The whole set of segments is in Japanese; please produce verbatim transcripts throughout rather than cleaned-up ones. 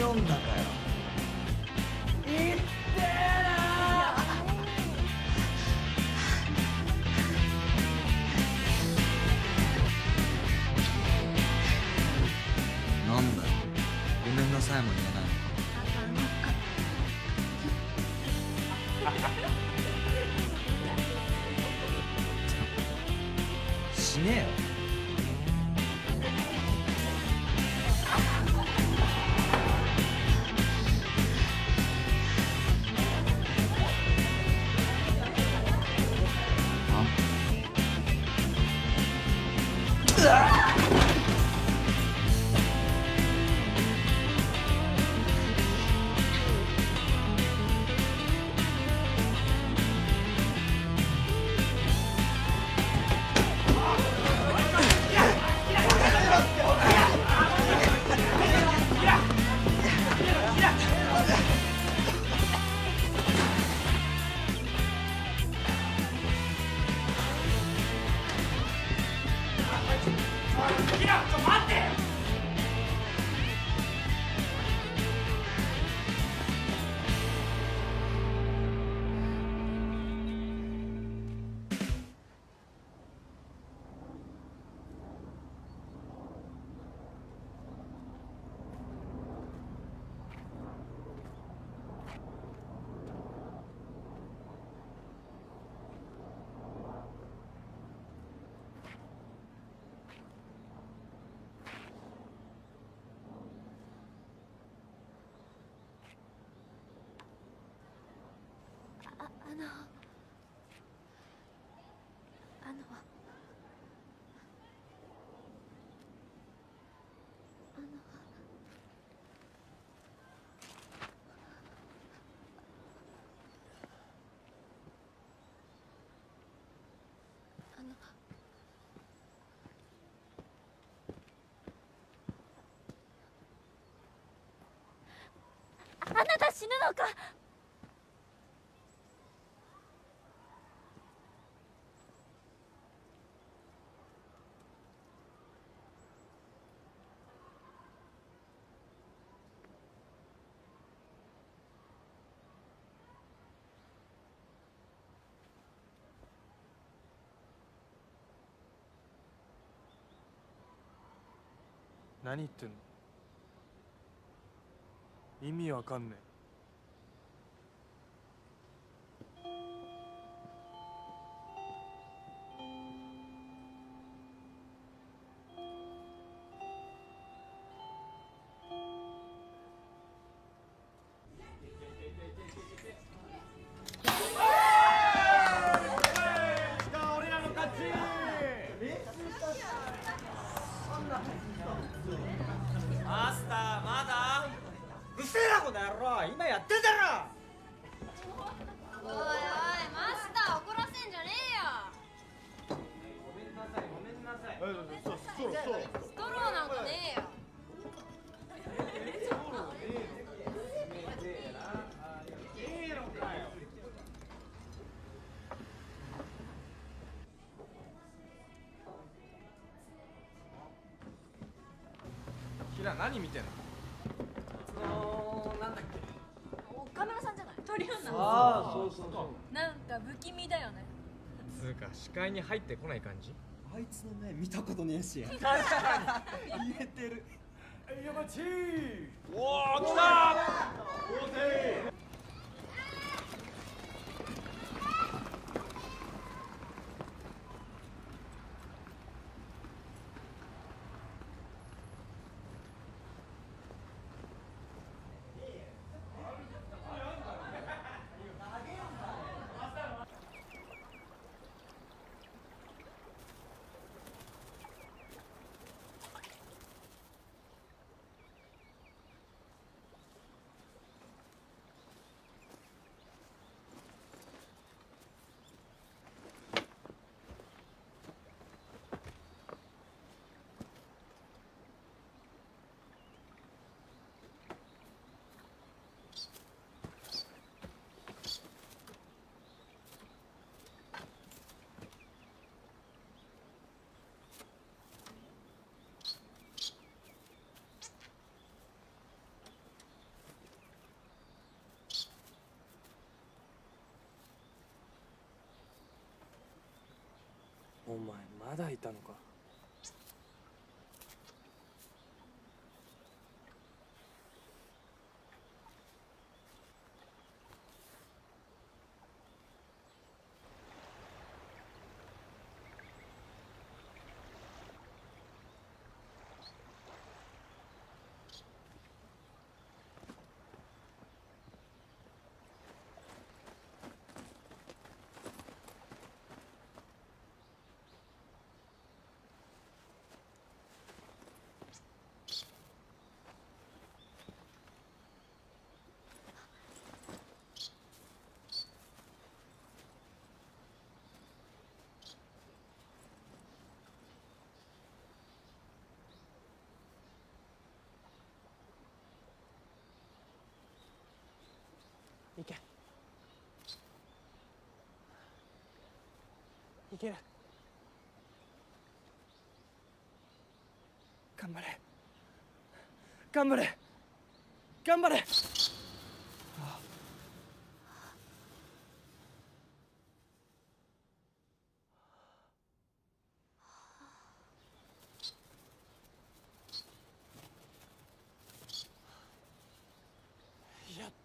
読んだかよ。いってえな。なんだよ、ごめんなさいも言えないのか。しねえよ。 あのあのあのあのあなた死ぬのか。 何言ってんの。意味わかんねえ。 マスターまだうるせえなこの野郎、今やってんだろ。 おいおいマスター怒らせんじゃねえよ。 ごめんなさいごめんなさい。 ストローなんかねえよ。 キラ何見てんの。 あのー、なんだっけ。 岡村さんじゃない。トリオンなの。 ああそうそうそう。 なんか不気味だよね。 つうか視界に入ってこない感じ。 あいつの目見たことねえし。 確か言えてる。 やばちー。おお来た。 お前まだいたのか。いけいける。頑張れ頑張れ頑張れ。やった。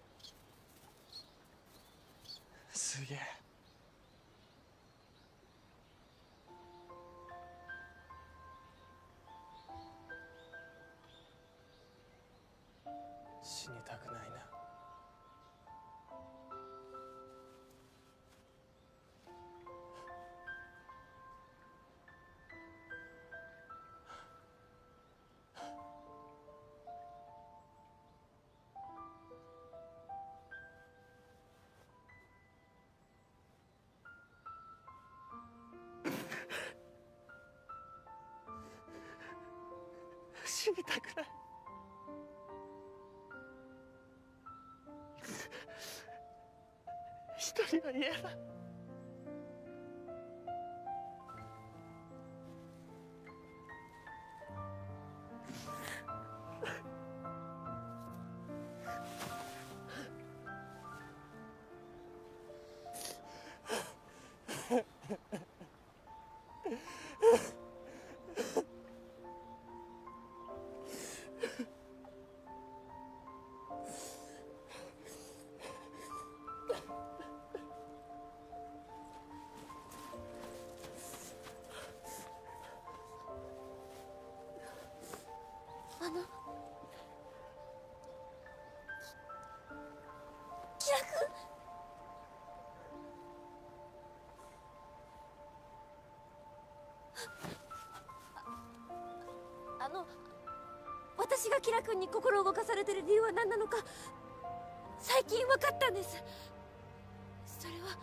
すげえ。死にたくないな。死にたくない。一人は嫌だ。 あのキラ君。あの私がキラ君に心を動かされてる理由は何なのか最近分かったんです。それは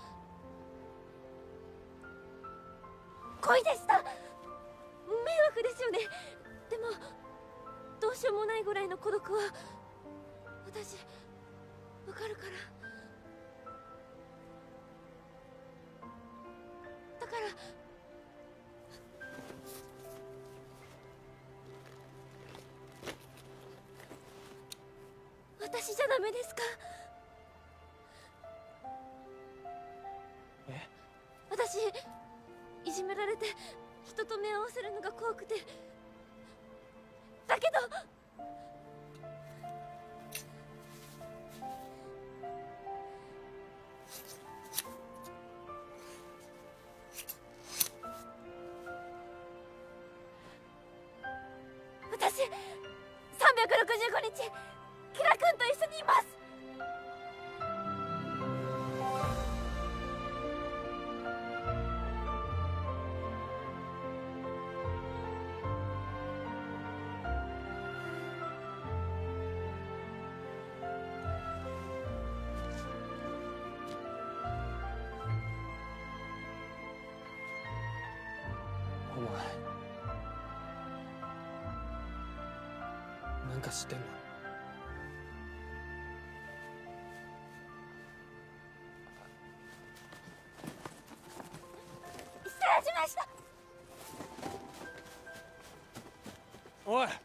恋でした。迷惑ですよね。でもどうしようもないぐらいの孤独は私わかるから。だから私じゃダメですか？ え？ 私いじめられて人と目を合わせるのが怖くて。だけど私さんびゃくろくじゅうごにちキラ君と一緒にいます。 お前なんか知ってんの？ 失礼しました。 おい！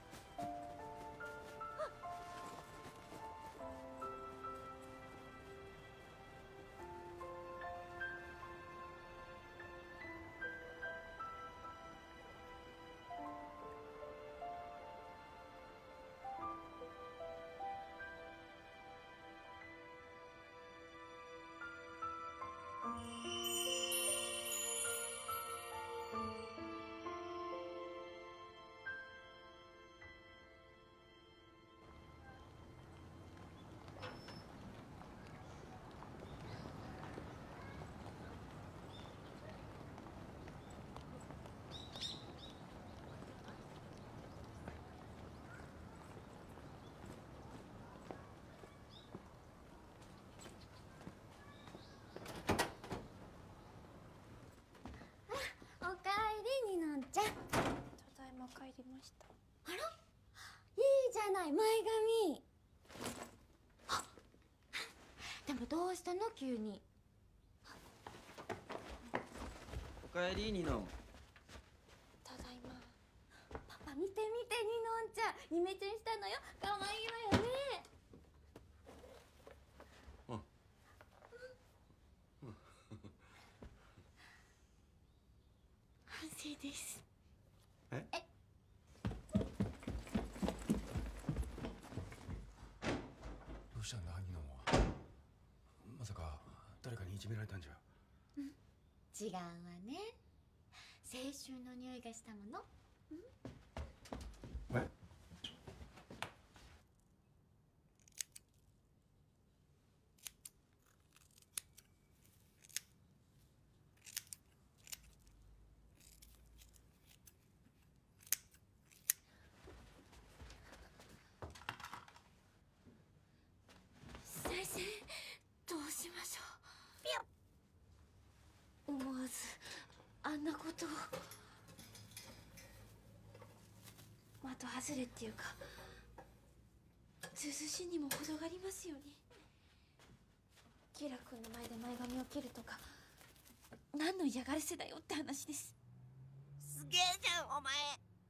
どうしたの急に。 おかえりニノン。 ただいま。パパ見て見て、ニノンちゃんイメチェンしたのよ。可愛いわよね。 うん反省です。 ええどうしたんだニノンは。まさか誰かにいじめられたんじゃ。 違うわね。青春の匂いがしたもの。 え先生、どうしましょう。思わずあんなことを。的外れっていうか、涼しにも程がありますよね。キラ君の前で前髪を切るとか、何の嫌がらせだよって話です。 すげえじゃんお前。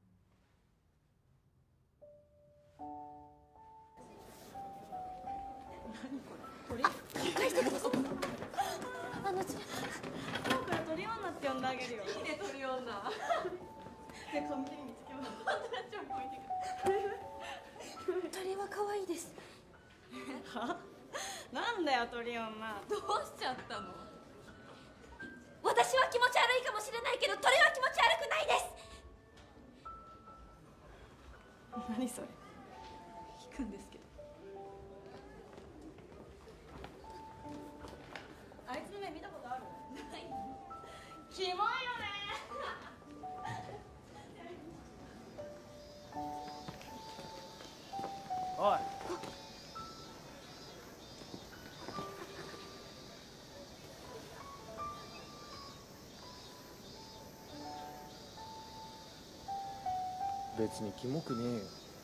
返してください。あのち今日から鳥女って呼んであげるよ。いいね鳥女。で髪切りにつけます。超ポイント。 鳥は可愛いです。 は？なんだよ鳥女。 どうしちゃったの？ 私は気持ち悪いかもしれないけど、鳥は気持ち悪くないです。 何それ。引くんですけど。あいつの目見たことある？ない。キモいよね。 おい、 別にキモくねえよ。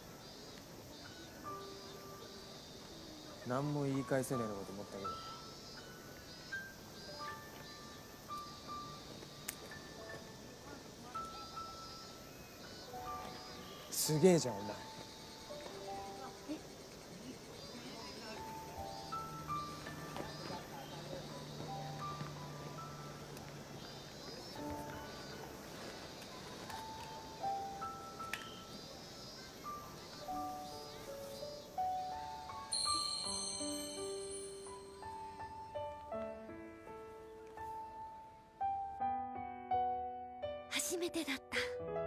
何も言い返せねえのかと思ったけど。すげえじゃんお前。 初めてだった。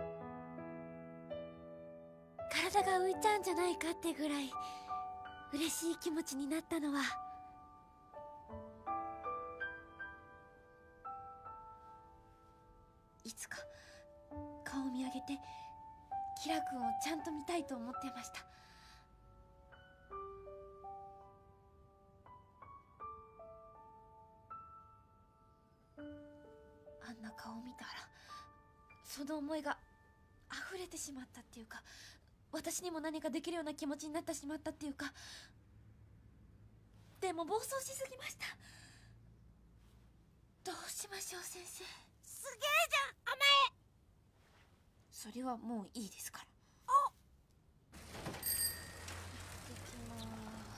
体が浮いちゃうんじゃないかってぐらい嬉しい気持ちになったのは、いつか顔を見上げてキラ君をちゃんと見たいと思ってました。あんな顔を見たらその思いが溢れてしまったっていうか、私にも何かできるような気持ちになってしまったっていうか。でも暴走しすぎました。どうしましょう先生。 すげえじゃんお前。 それはもういいですから。 お行ってきます。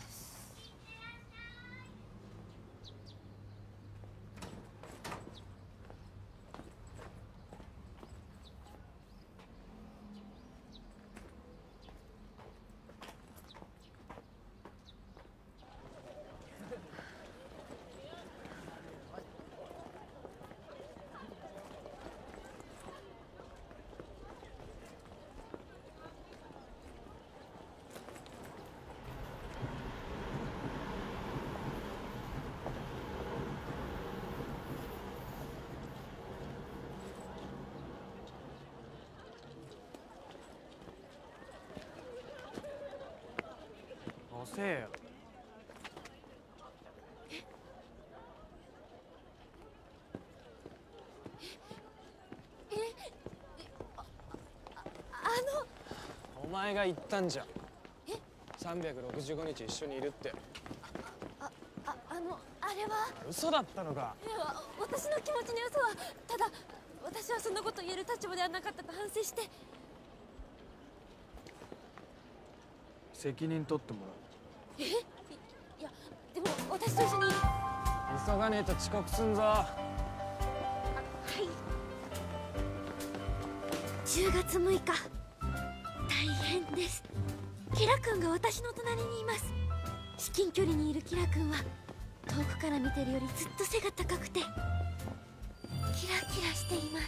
遅えよ。 ええああのお前が言ったんじゃん。 えさんびゃくろくじゅうごにち一緒にいるって。 あああのあれは嘘だったのか。 いや私の気持ちの嘘はただ私はそんなこと言える立場ではなかったと反省して。 責任取ってもらう。 えいいやでも私と一緒に。 急がねえと遅刻すんぞ。 はいじゅうがつむいか大変です。キラ君が私の隣にいます。至近距離にいるキラ君は遠くから見てるよりずっと背が高くてキラキラしています。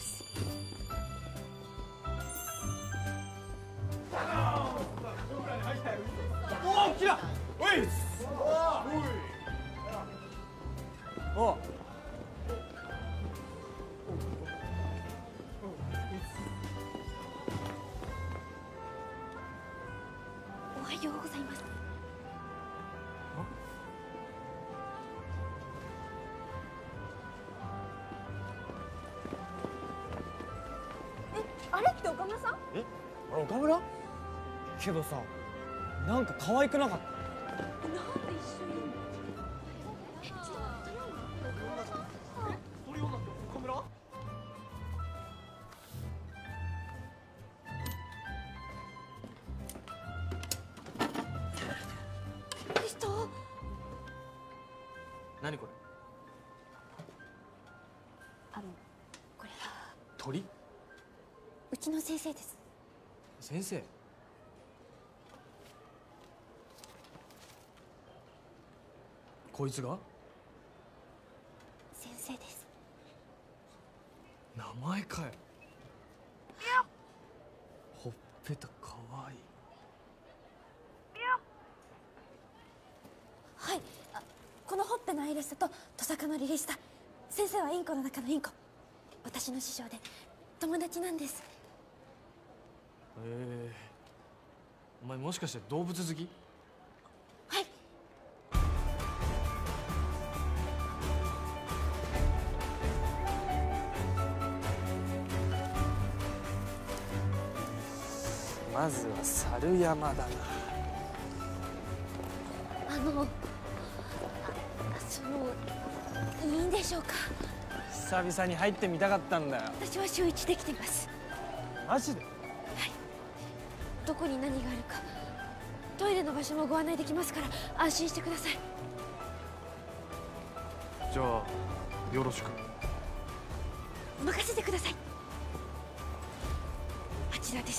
おお、キラおいおおおはようございます。え、あれって岡村さん？ え、あれ岡村？けどさ、なんか可愛くなかった？ なんで一緒にいるの？え、ちょっと待って、 鳥女って岡村？ リスト。 何これ？ あのこれは鳥？ うちの先生です。 先生？こいつが？ 先生です。 名前かよ。ほっぺたかわいい。 はい、あこのほっぺのアイラストとトサカのリリスタ。先生はインコの中のインコ。私の師匠で友達なんです。 へえ。お前もしかして動物好き？ はい。 まずは猿山だな。 あのあそのいいんでしょうか？ 久々に入ってみたかったんだよ。 私は週一できてます。 マジで？ どこに何があるかトイレの場所もご案内できますから安心してください。 じゃあよろしく。 任せてください。あちらです。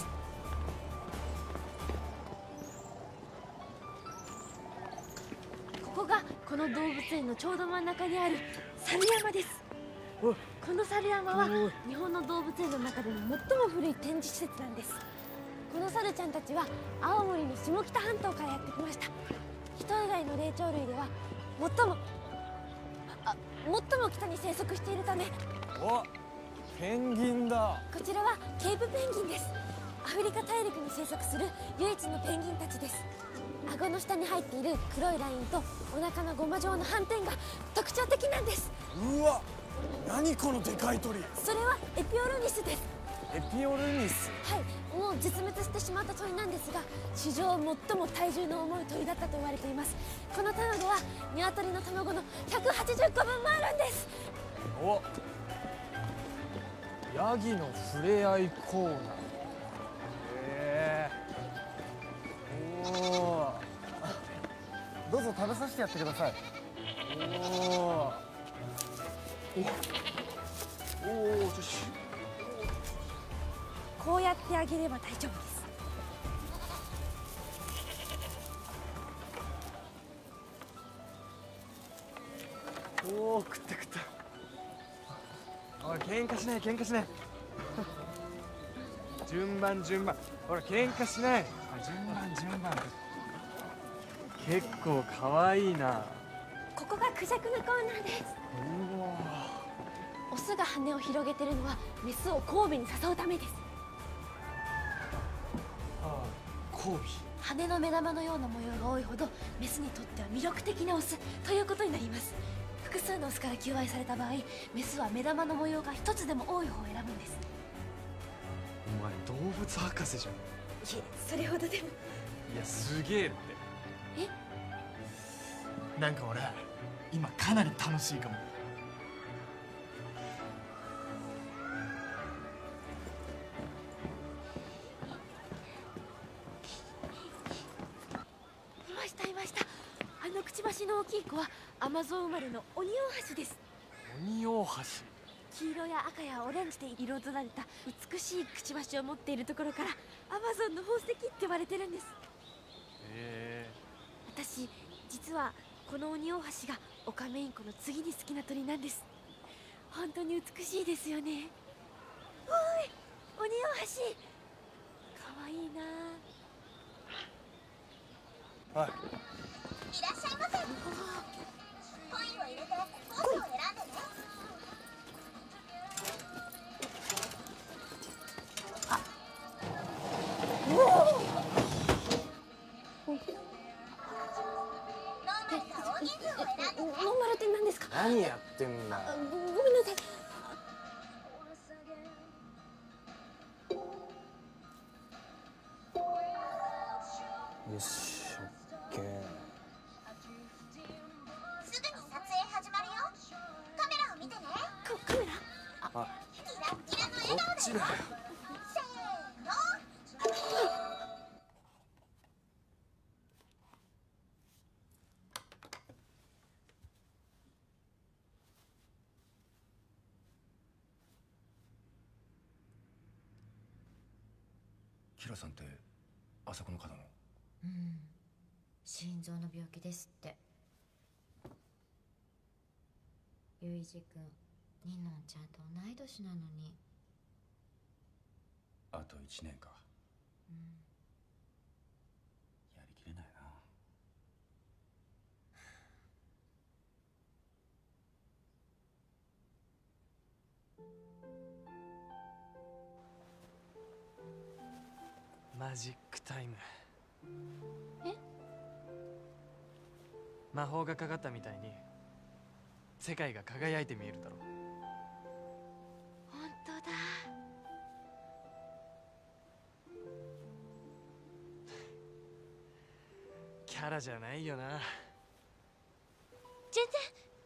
ここがこの動物園のちょうど真ん中にある猿山です。この猿山は日本の動物園の中でも最も古い展示施設なんです。この猿ちゃんたちは青森の下北半島からやってきました。人以外の霊長類では最もあ最も北に生息しているため。 お、ペンギンだ。 こちらはケープペンギンです。アフリカ大陸に生息する唯一のペンギンたちです。顎の下に入っている黒いラインとお腹のゴマ状の斑点が特徴的なんです。 うわ、何このでかい鳥。 それはエピオルニスです。 エピオルニス？ はい、もう絶滅してしまった鳥なんですが史上最も体重の重い鳥だったと言われています。この卵は鶏の卵のひゃくはちじゅっこぶんもあるんです。 お、ヤギの触れ合いコーナー。へえ。おお、どうぞ食べさせてやってください。おおおお、よし。 こうやってあげれば大丈夫です。 おお、食った食った。おい、喧嘩しない喧嘩しない順番順番、ほら喧嘩しない。順番順番。結構可愛いな。 ここがクジャクのコーナーです。 うわ、 オスが羽を広げてるのはメスを交尾に誘うためです。 ああ、交尾。 羽の目玉のような模様が多いほどメスにとっては魅力的なオスということになります。複数のオスから求愛された場合、メスは目玉の模様が一つでも多い方を選ぶんです。 お前動物博士じゃん。 いえ、それほどでも。 いや、すげえって。 え？ なんか俺今かなり楽しいかも。 いましたいました。あのくちばしの大きい子はアマゾン生まれのオニオオハシです。 オニオオハシ。 黄色や赤やオレンジで彩られた美しいくちばしを持っているところからアマゾンの宝石って呼ばれてるんです。 へえ。 私実はこのオニオオハシがオカメインコの次に好きな鳥なんです。本当に美しいですよね。おいオニオオハシ、かわいいな。 はい。 いらっしゃいませ。コインを入れてポーズを選んでね。 ノーマルって何ですか？ 何やってんだよ。 ご、ごめんなさい。 よし、オッケー。 すぐに撮影始まるよ。カメラを見てね。 カ、カメラ？ あ、 キラッキラのこ笑顔っちだよ。 せーの。 キラさんってあそこの方の？ うん、心臓の病気ですって。ゆいじくん、にのんちゃんと同い年なのに。 あといちねんか。 うん、 やりきれないな。 マジックタイム。 え？ 魔法がかかったみたいに世界が輝いて見えるだろう。 本当だ。 キャラじゃないよな。 全然。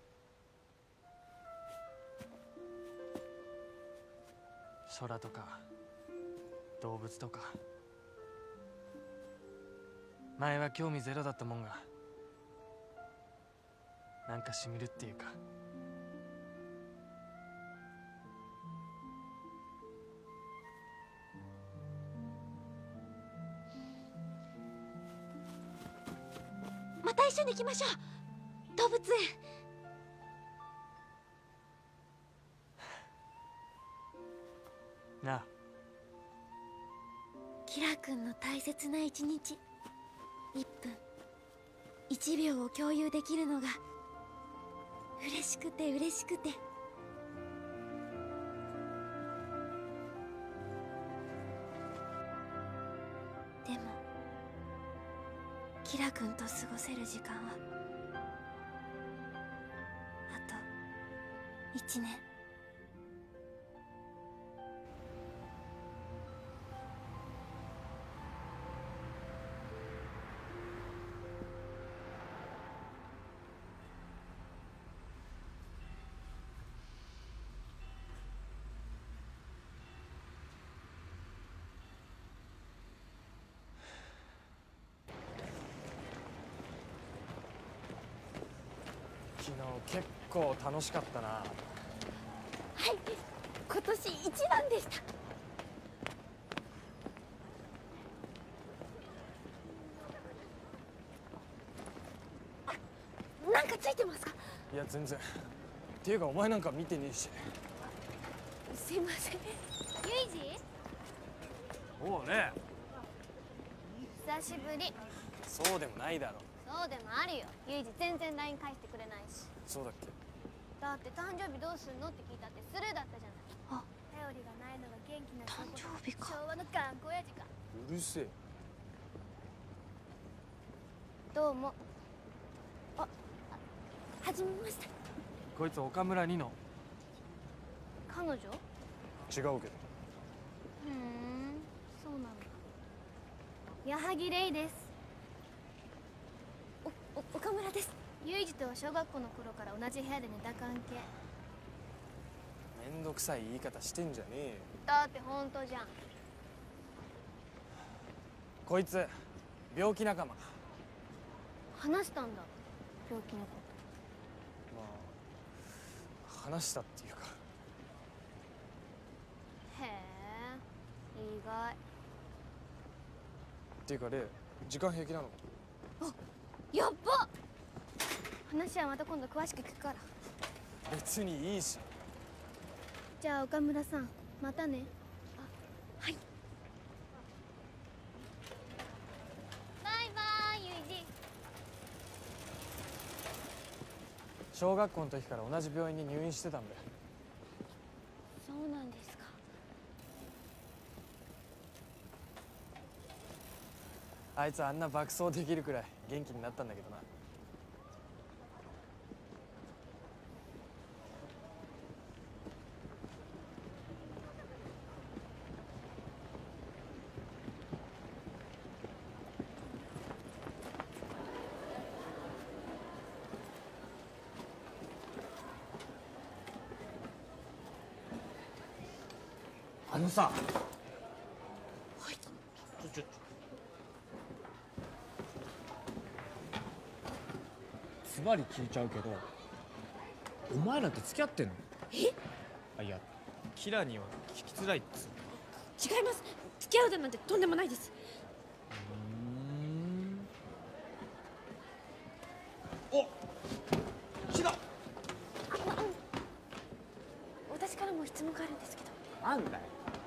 空とか動物とか前は興味ゼロだったもんがなんかしみるっていうか。 また一緒に行きましょう、動物園。 なあ。 キラ君の大切な一日、いっぷんいちびょうを共有できるのが嬉しくて嬉しくて。でもキラ君と過ごせる時間はあといちねん。 昨日結構楽しかったな。 はい、今年一番でした。あ、なんかついてますか？ いや全然。っていうかお前なんか見てねえし。 すいません。 ユイジ、 おうね。 久しぶり。 そうでもないだろ。 そうでもあるよ。ユイジ全然 ライン 返してくれないし。 そうだっけ？ だって誕生日どうすんのって聞いたってスルーだったじゃない。 あ、 頼りがないのが元気な誕生日か。 昭和の頑固親父か。 うるせえ。 どうも。 あ、はじめまして。 こいつ岡村にの。 彼女？ 違うけど。 ふーん、そうなんだ。矢作レイです。 お、お、岡村です。 ユイジとは小学校の頃から同じ部屋で寝た関係。 めんどくさい言い方してんじゃねえよ。 だって本当じゃん。 こいつ病気仲間。 話したんだ、病気のこまあ話したっていうか。 と。へえ、意外。 っていうかレイ、時間平気なの？ あ、やっば。話はまた今度詳しく聞くから。 別にいいし。 じゃあ岡村さん、またね。あ、はい。バイバイユイジ。 小学校の時から同じ病院に入院してたんだよ。 そうなんですか。 あいつあんな爆走できるくらい元気になったんだけどな。 あのさ、はい、ちょちょズバリ聞いちゃうけど、お前らって付き合ってんの？ え？ あ、いや、キラには聞きづらいっつう。 違います。付き合うだなんてとんでもないです。 うーん。お、キラ。 私からも質問があるんですけど。 なんだよ。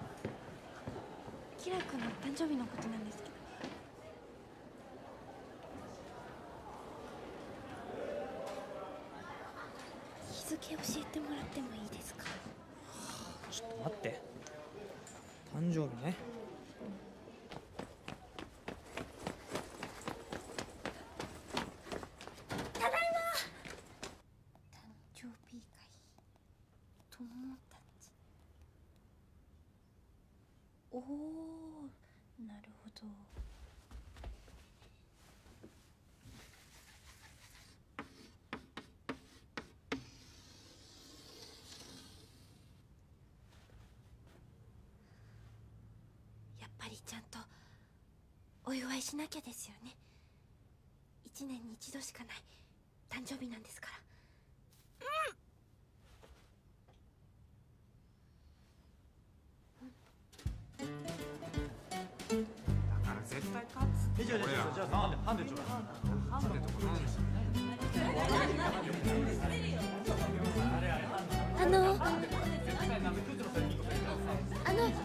キラ君の誕生日のことなんですけど。日付教えてもらってもいいですか？ ちょっと待って。誕生日ね。 ただいま。誕生日会友達。おお、なるほど。やっぱりちゃんとお祝いしなきゃですよね。一年に一度しかない誕生日なんですから。 だから絶対勝つ。え、じゃあじゃあじゃあハンデハンデちょうだい。ハンデとかなんですよ。 あのあの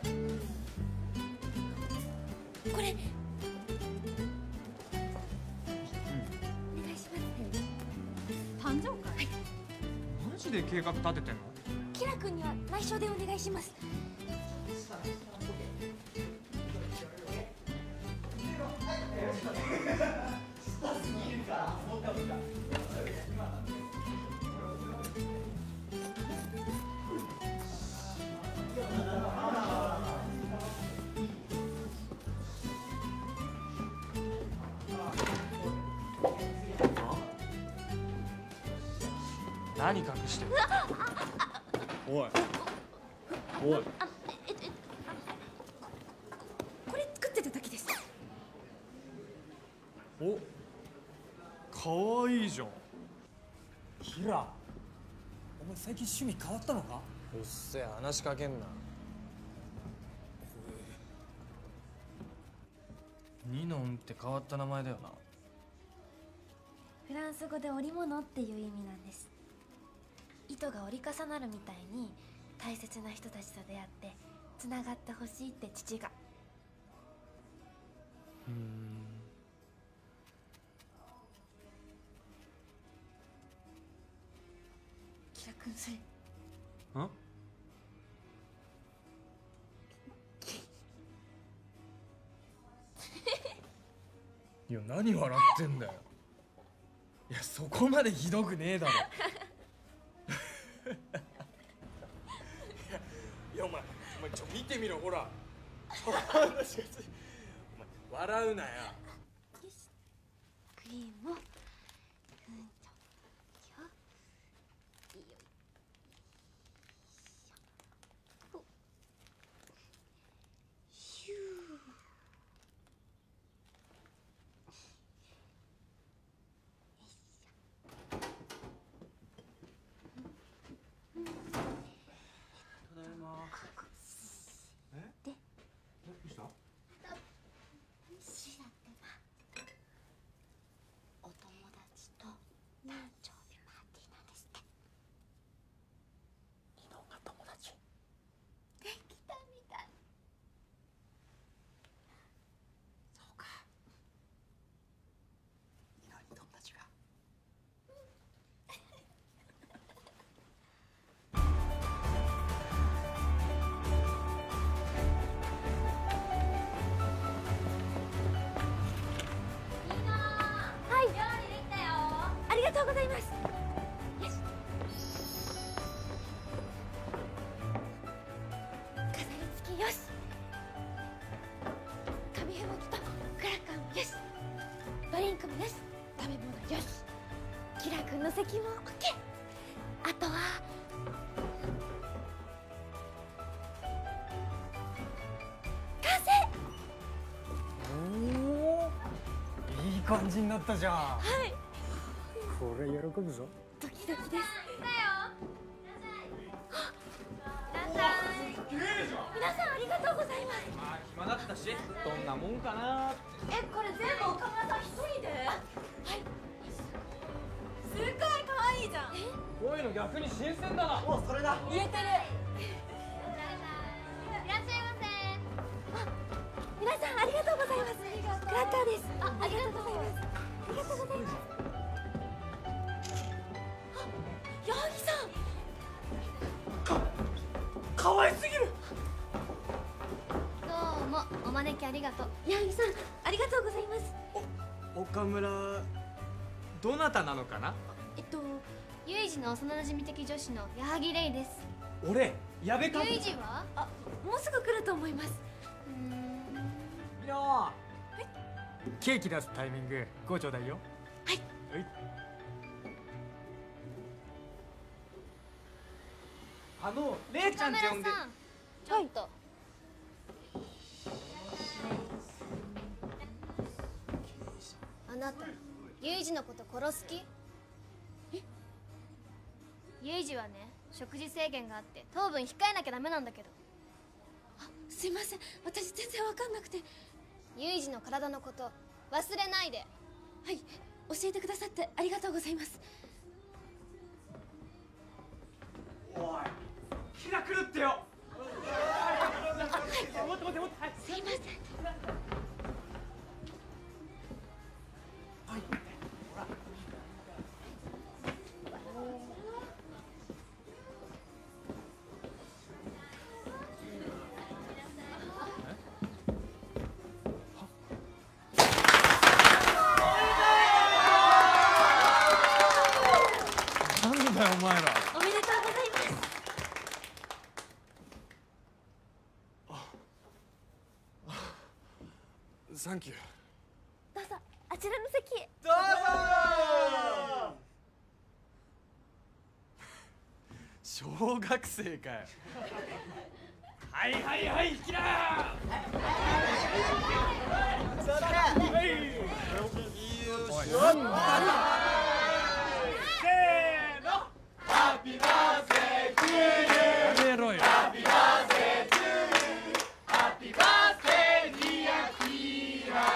これお願いします。 誕生会？ マジで計画立ててんの？ キラ君には内緒でお願いします。 何隠してる？おいおい、 あ、えっと、えっと、これ作ってただけです。 お、かわいいじゃん。 キラ、お前最近趣味変わったのか？ うっせえ、話しかけんな。ニノンって変わった名前だよな。 フランス語で織物っていう意味なんです。糸が折り重なるみたいに大切な人たちと出会ってつながってほしいって父が。 うーん。 キラ君それ。 ん？いや、何笑ってんだよ。いや、そこまでひどくねえだろ。いや、お前、お前ちょ見てみろ、ほら。話がつい。お前笑うなよ。 よし、クリームをふん席も OK。 あとは完成。 おお、いい感じになったじゃん。 はい、 これ喜ぶぞ。 ドキドキです。皆さんありがとうございます。 まあ暇だったしどんなもんかな。 え、これ全部岡村さん一人で？はい。 すっごい可愛いじゃん。 こういうの逆に新鮮だな。 お、それだ。 言えてる。 いらっしゃいませ。 皆さんありがとうございます。クラッカーです。あ、ありがとうございます。ありがとうございます。あ、矢作さん。 可愛すぎる。 どうもお招きありがとう。 矢作さんありがとうございます。 岡村どなたなのかな。 えっとユイジの幼馴染的女子の矢作レイです。 俺矢部か。 ユイジは？ あ、もうすぐ来ると思います。 うーん。 いやー、ケーキ出すタイミングごちょうだいよ。 はい。 はい。あのレイちゃんって呼んで。 岡村さん、ちょっと。あなた、ユイジのこと殺す気？え？ユイジはね、食事制限があって糖分控えなきゃダメなんだけど。 あ、すいません、私全然わかんなくて。 ユイジの体のこと忘れないで。 はい、教えてくださってありがとうございます。 おい、気が狂ってよ。待って待って待って。はい。 すいません。 なんだよお前ら。 おめでとうございます。 サンキュー。 どうぞあちらの席へ。 どうぞ。小学生かよ。はいはいはい、行きなー。 それ。 はい。 おい、 せーの。ハッピーバースデートゥーユー。 やめろよ。 ハッピーバースデートゥーユー。ハッピーバースデーディアキーラ。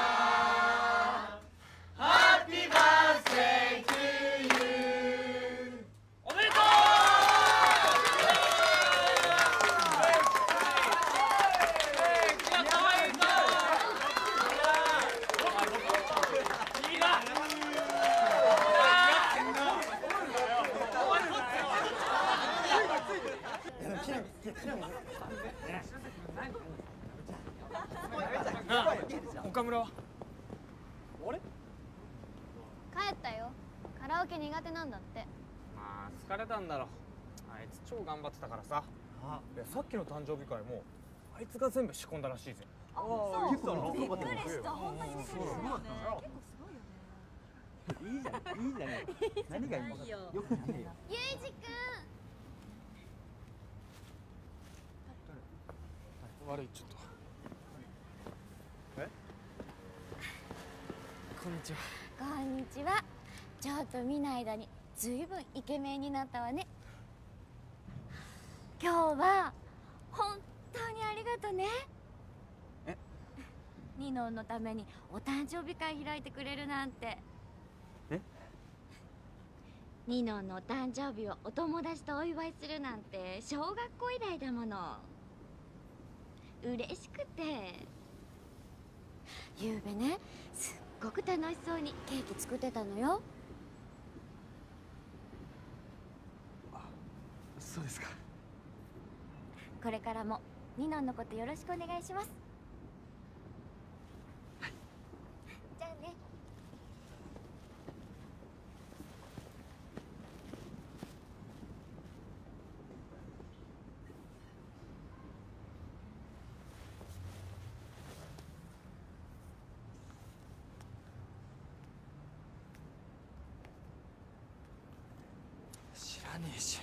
ハッピーバースデートゥーユー。おめでとう。 岡村は？ 帰ったよ。カラオケ苦手なんだって。 まあ疲れたんだろ。あいつ超頑張ってたからさ。あ、いやさっきの誕生日会もあいつが全部仕込んだらしいぜ。 ああ、結構びっくりした。本当にびっくりしたよね。結構すごいよね。 いいじゃん、いいじゃねえ。何がいいの？ いいよ。 よくないよ。 ユイジくん。 悪い、ちょっと。え？こんにちは。 こんにちは。ちょっと見ない間にずいぶんイケメンになったわね。今日は本当にありがとね。 え？ ニノンのためにお誕生日会開いてくれるなんて。 え？ ニノンのお誕生日をお友達とお祝いするなんて小学校以来だもの。嬉しくて。ゆうべね、すっごく楽しそうにケーキ作ってたのよ。 そうですか。 これからもニノンのことよろしくお願いします。はい。じゃあね。 ねえし。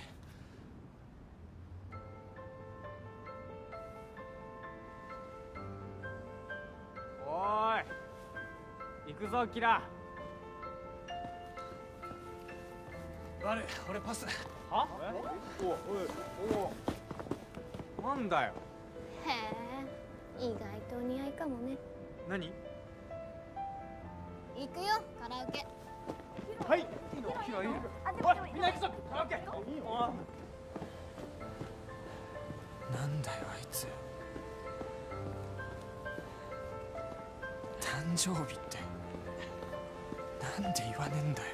おーい、行くぞキラ。 悪い、俺パス。 は？おおおなんだよ。 へえ、意外とお似合いかもね。 何？ 行くよ、カラオケ。 はい。キラいる。おい、みんな行くぞカラオケ。 なんだよあいつ。誕生日ってなんで言わねえんだよ。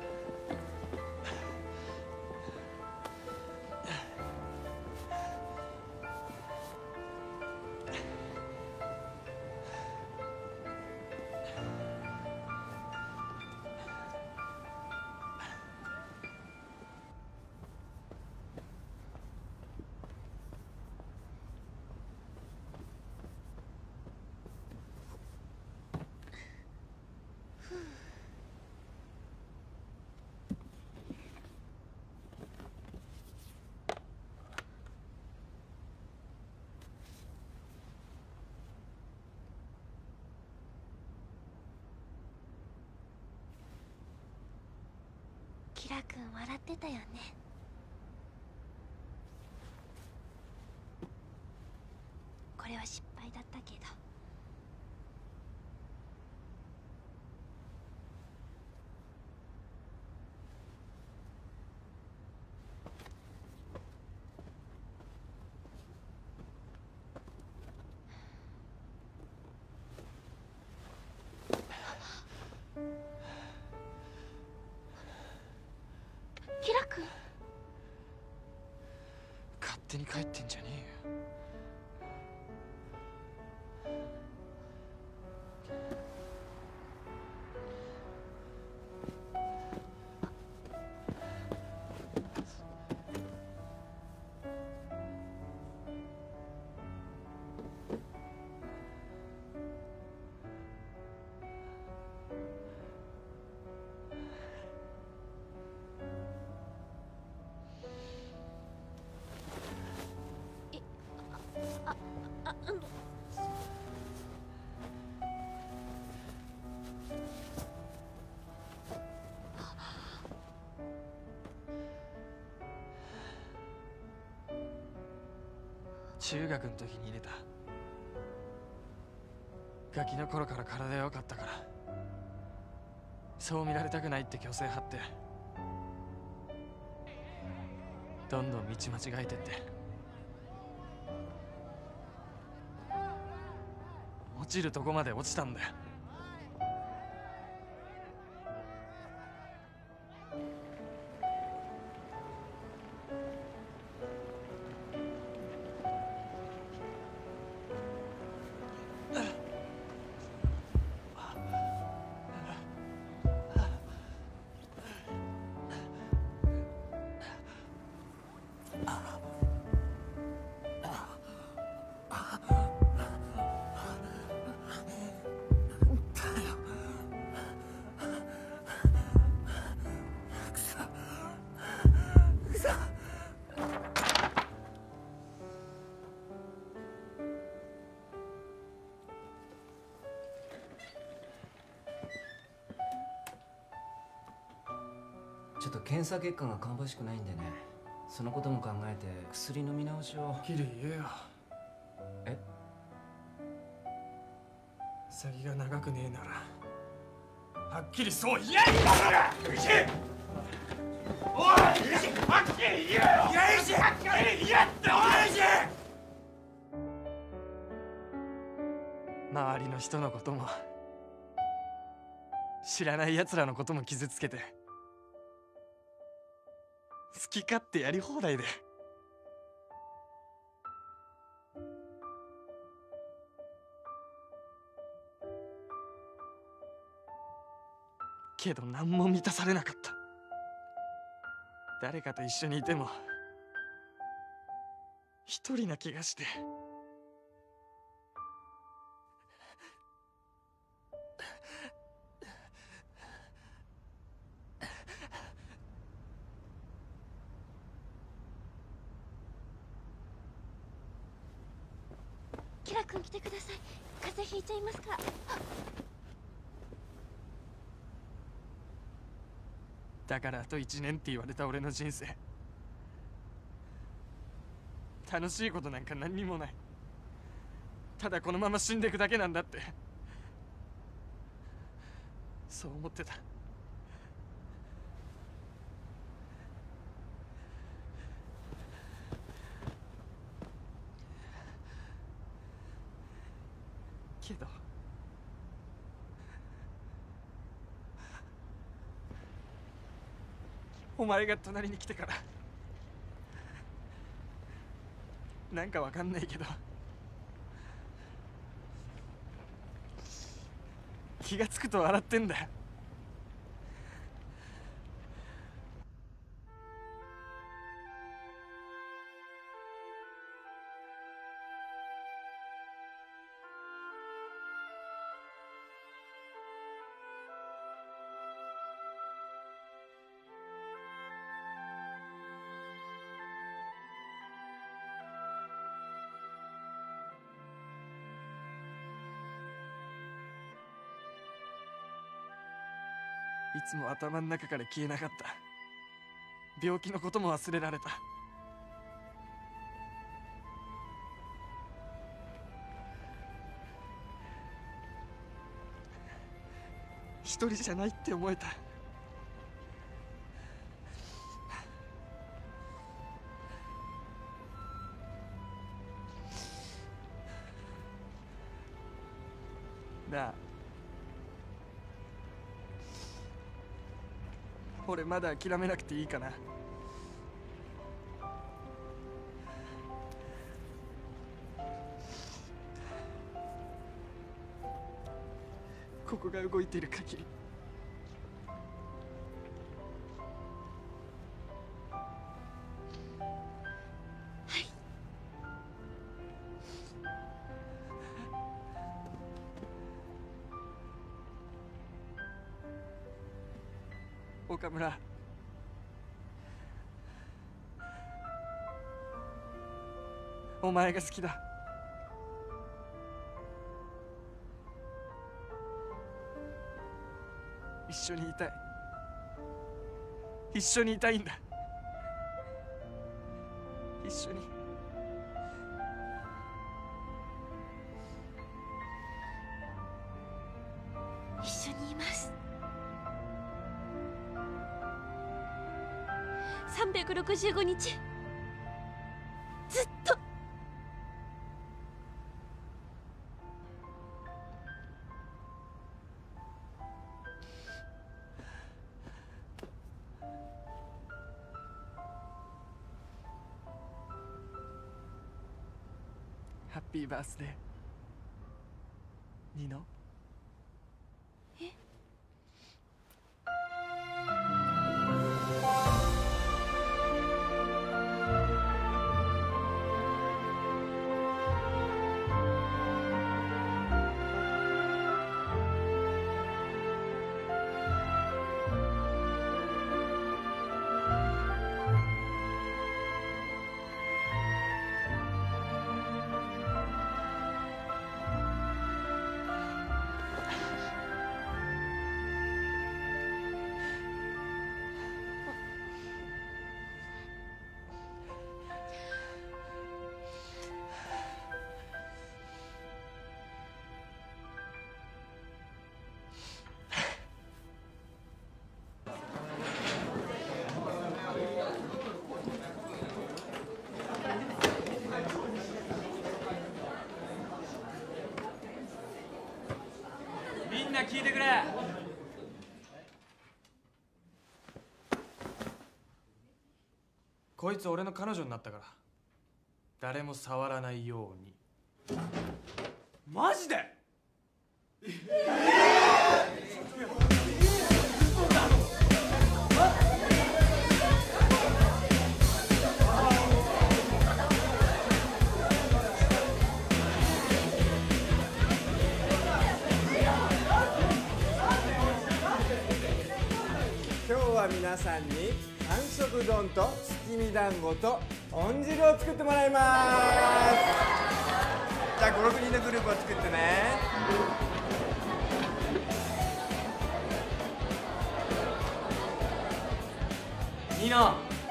キラ君笑ってたよね。これは失敗だったけど。キラ君、 勝手に帰ってんじゃねえよ。 あ、あ、あの中学の時に入れた。ガキの頃から体良かったから、そう見られたくないって虚勢張ってどんどん道間違えてって、落ちるとこまで落ちたんだよ。 ちょっと検査結果が芳しくないんでね、そのことも考えて薬の見直しを。 きり言えよ。 え？ 先が長くねえならはっきりそう言え！おいユージ、はっきり言えよ！ユージ、はっきり言えって！おいユージ、周りの人のことも知らない奴らのことも傷つけて好き勝手やり放題で、けど何も満たされなかった。誰かと一緒にいても一人な気がして。 キラ君来てください。風邪ひいちゃいますから。 だからあといちねんって言われた俺の人生、楽しいことなんか何にもない。ただこのまま死んでいくだけなんだって、そう思ってた。けどお前が隣に来てからなんかわかんないけど気がつくと笑ってんだよ。いつも頭の中から消えなかった病気のことも忘れられた。一人じゃないって思えた。なあ、俺まだ諦めなくていいかな。ここが動いている限り。岡村、お前が好きだ。一緒にいたい。一緒にいたいんだ。一緒に。 一緒にいます。さんびゃくろくじゅうごにちずっと。 ハッピーバースデーニノ。 え？ みんな聞いてくれ。こいつ俺の彼女になったから誰も触らないように。マジで？ 今日は皆さんに三色丼と月見団子と豚汁を作ってもらいます。じゃあごろくにみんなグループを作ってね。 ニーナ、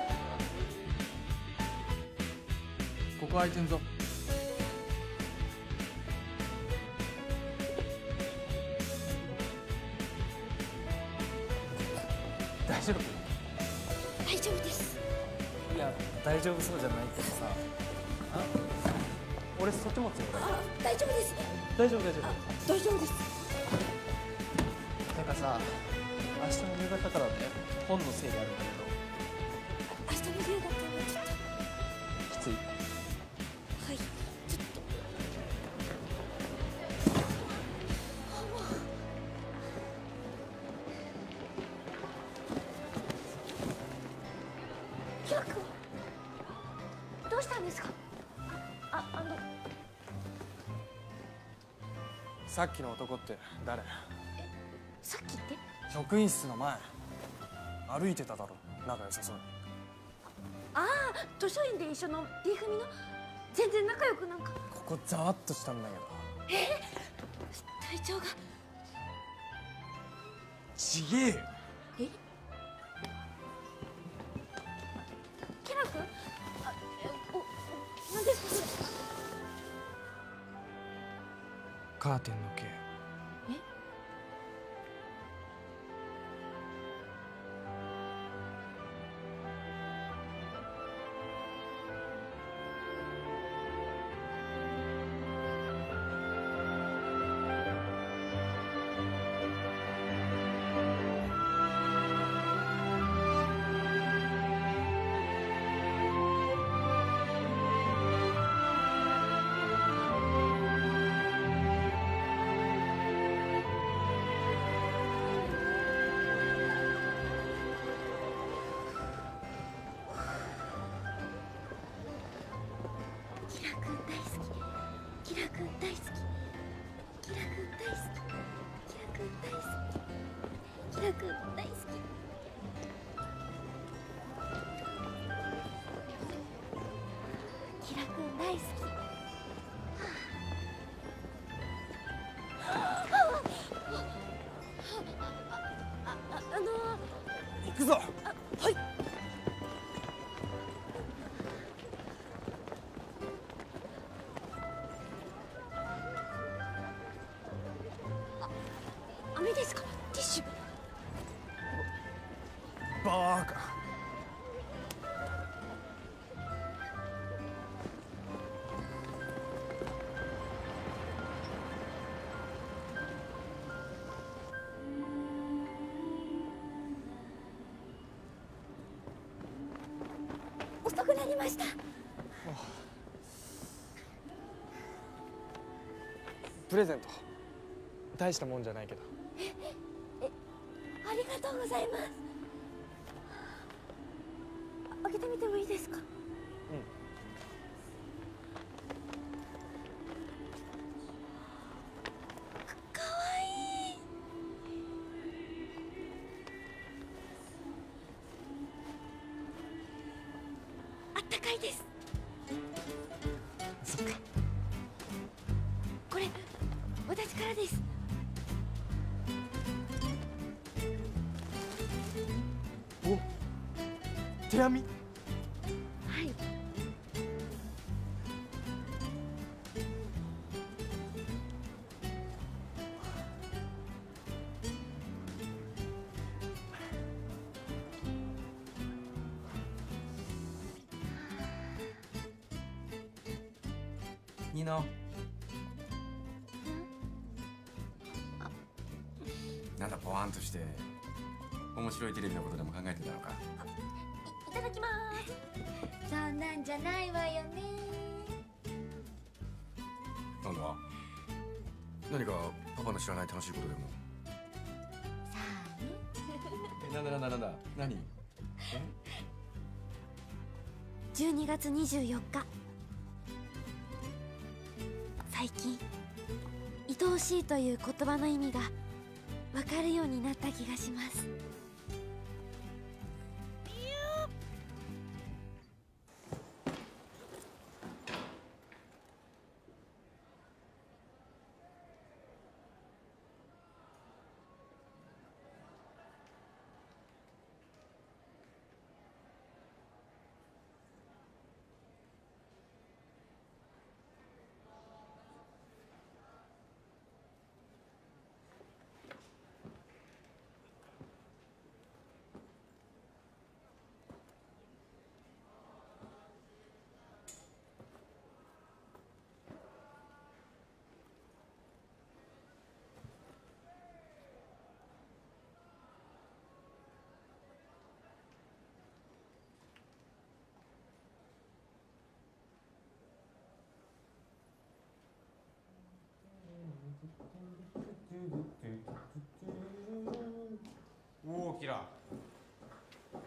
ここ空いてんぞ。 大丈夫？ 大丈夫です。 いや大丈夫そうじゃないけどさ。あ、俺そっち持つよ。 あ、大丈夫です。 大丈夫大丈夫。 大丈夫です。 てかさ、明日の夕方からね、本の整理あるんだけど。 明日の夕方はちょっときつい？ はい、ちょっとキラ君、どうしたんですか？あ、あのさっきの男って誰？ さっきって職員室の前歩いてただろ、仲良さそうに。 ああ、図書院で一緒の D 組の全然仲良くなんか。 ここざわっとしたんだけど。 えー、体調がちげえよ。 えキラ君、あ、え、お、何ですかそれ。 カーテンの毛。 キラ君大好き。キラ君大好き。キラ君大好き。キラ君大好き。キラ君大好き。キラ君大好き。あの行くぞ。 はい。飴ですか？ティッシュ。 バーカ。 遅くなりました。 プレゼント大したもんじゃないけど。 え、ありがとうございます。開けてみてもいいですか？ うん。 かわいい。あったかいです。 そっか。 これ私からです。 お、手編み。 はい。 ニノ、 なんだポワンとして。面白いテレビのことでも考えてたのか。 いただきます。 そんなんじゃないわよね。 なんだ、何かパパの知らない楽しいことでも。 さあね。 え、なんだなんだなんだ、何？え？ じゅうにがつにじゅうよっか。最近愛おしいという言葉の意味が分かるようになった気がします。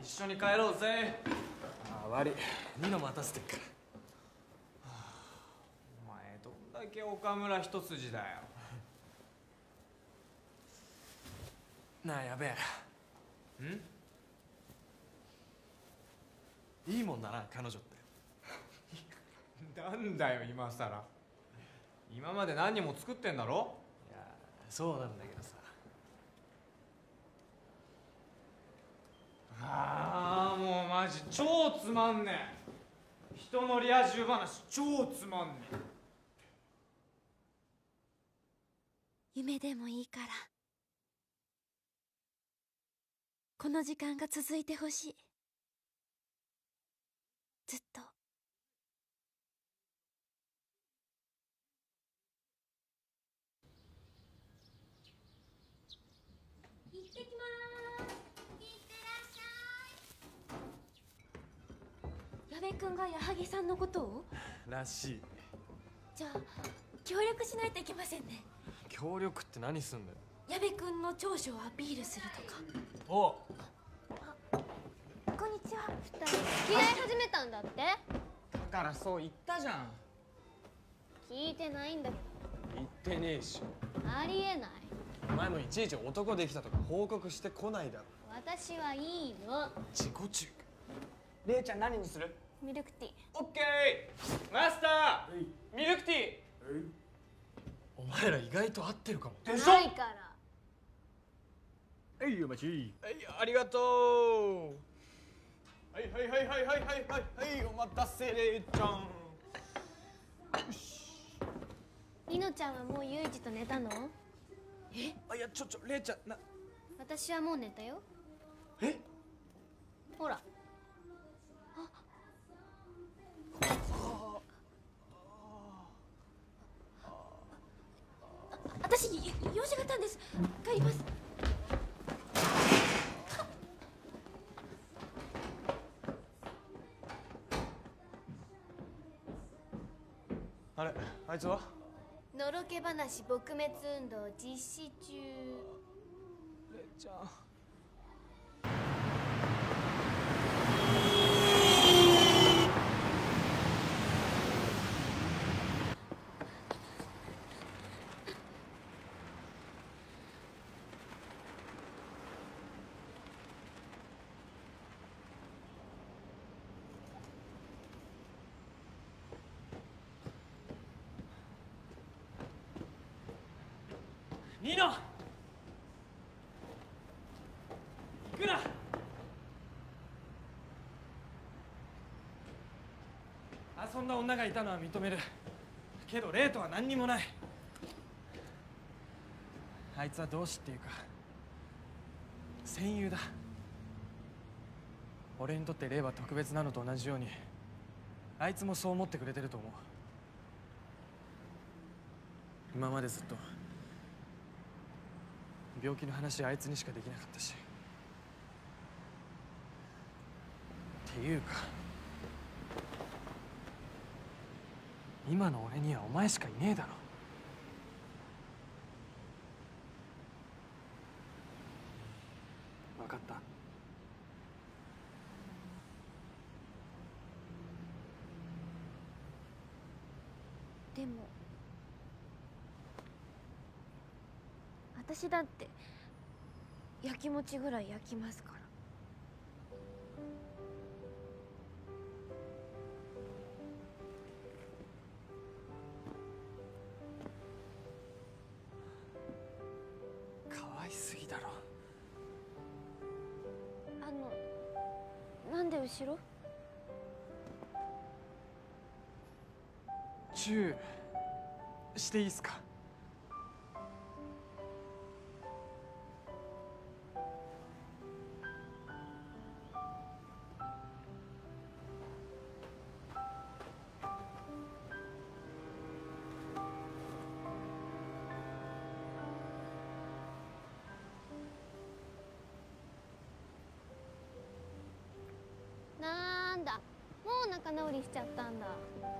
一緒に帰ろうぜ。ああ悪い、ニノ待たせてっから。 お前どんだけ岡村一筋だよ。 なあやべえ。 ん？ いいもんだな彼女って。 なんだよ今さら。今まで何人も作ってんだろ。 いやそうなんだけどさ。 ああもうマジ超つまんねえ。人のリア充話超つまんねえ。 夢でもいいからこの時間が続いてほしい。ずっと。 行ってきまーす。いってらっしゃい。 矢部君が矢作さんのことをらしい。 じゃあ協力しないといけませんね。 協力って何すんだよ。 矢部君の長所をアピールするとか。 おう。 こんにちは。 二人付き合い始めたんだって。 だからそう言ったじゃん。 聞いてないんだけ言ってねえし。 どありえない。 お前もいちいち男できたとか報告してこないだろ。 私はいいの。 自己中。 レイちゃん何にする？ ミルクティー。 オッケーマスターミルクティー。 お前ら意外と合ってるかも。 でしょ？ ないから。 はいお待ち。 はいありがとう。はいはいはいはいはいはいはいはいお待たせレイちゃん。よし。 ニノちゃんはもうユイジと寝たの？ えあいやちょちょレイちゃんな。 私はもう寝たよ。 えほら。 私に用事があったんです。帰ります。 あれあいつは？ のろけ話撲滅運動実施中。 レイちゃん。ニノ行くな。遊んだ女がいたのは認めるけどレイとは何にもない。あいつは同志っていうか戦友だ。俺にとってレイは特別なのと同じようにあいつもそう思ってくれてると思う。今までずっと病気の話あいつにしかできなかったし。っていうか今の俺にはお前しかいねえだろ。分かった？ でも私だって焼きもちぐらい焼きますから。 かわいすぎだろ。 あのなんで後ろ？ チューしていいっすか？ なんだもう仲直りしちゃったんだ。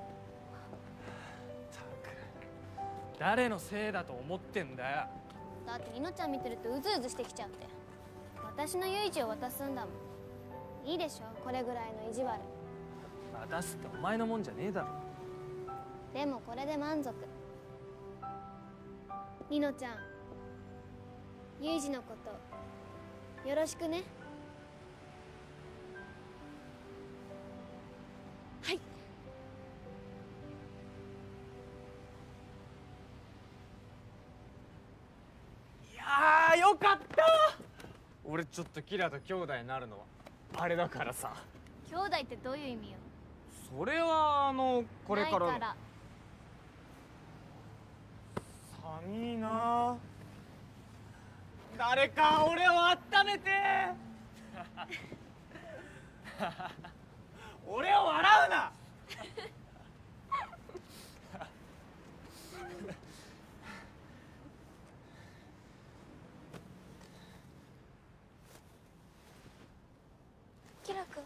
誰のせいだと思ってんだよ。 だってニノちゃん見てるとうずうずしてきちゃって。私のユイジを渡すんだもん。 いいでしょこれぐらいの意地悪。 渡すってお前のもんじゃねえだろ。 でもこれで満足。ニノちゃん、ユイジのことよろしくね。はい。 いやーよかった。俺ちょっとキラと兄弟になるのはあれだからさ。 兄弟ってどういう意味よ。 それはあのこれからのないから。 寒いな。誰か俺を温めて俺を笑うなキラ君。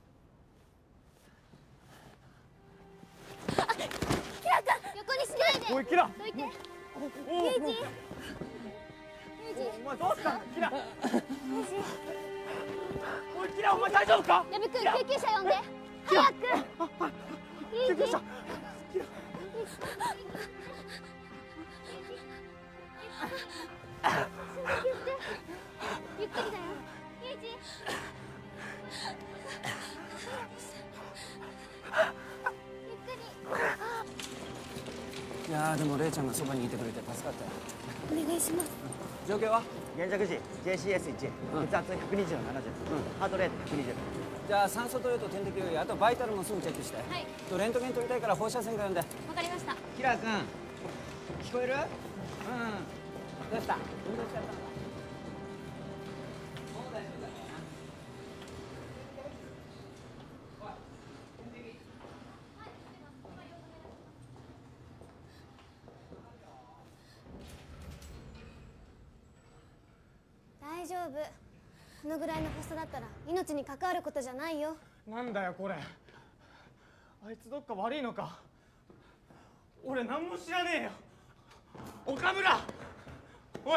あ、キラ君横にしないで。 おいキラどいて。ユイおジ。ユイジ。 お前どうしたキラおいキラお前大丈夫か。 矢部君救急車呼んで早く。 救急車。 ゆっくりだよユイジ。ゆっくり。 いやーでもレイちゃんがそばにいてくれて助かったよ。 お願いします。 状況は現着時 ジェイシーエスいち、 うん血圧ひゃくにじゅうのななじゅう、 うんハートレートひゃくにじゅう。 じゃあ酸素投与と点滴用意、あとバイタルもすぐチェックして。 はいとレントゲン取りたいから放射線科呼んで。 わかりました。 キラー君聞こえる？うんどうした？運動しちゃったのか？もう大丈夫だからな。 大丈夫。このぐらいの発作だったら命に関わることじゃないよ。 なんだよこれ。あいつどっか悪いのか。俺何も知らねえよ。岡村おい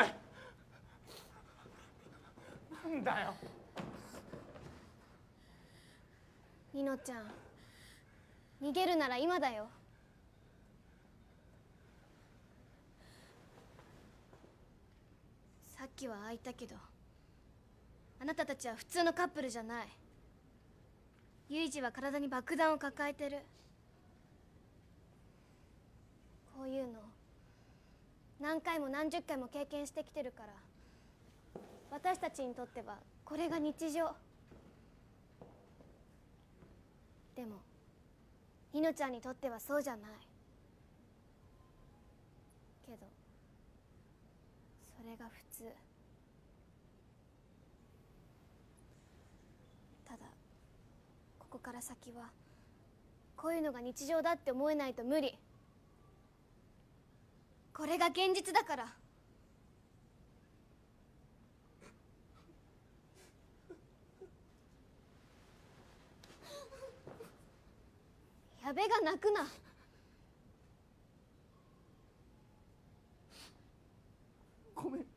なんだよ。 ニノちゃん逃げるなら今だよ。さっきはああ言ったけどあなたたちは普通のカップルじゃない。ユイジは体に爆弾を抱えてる。こういうの何回も何十回も経験してきてるから私たちにとってはこれが日常。でもニノちゃんにとってはそうじゃないけどそれが普通。ただここから先はこういうのが日常だって思えないと無理。これが現実だから。矢部が泣くな。 ごめん。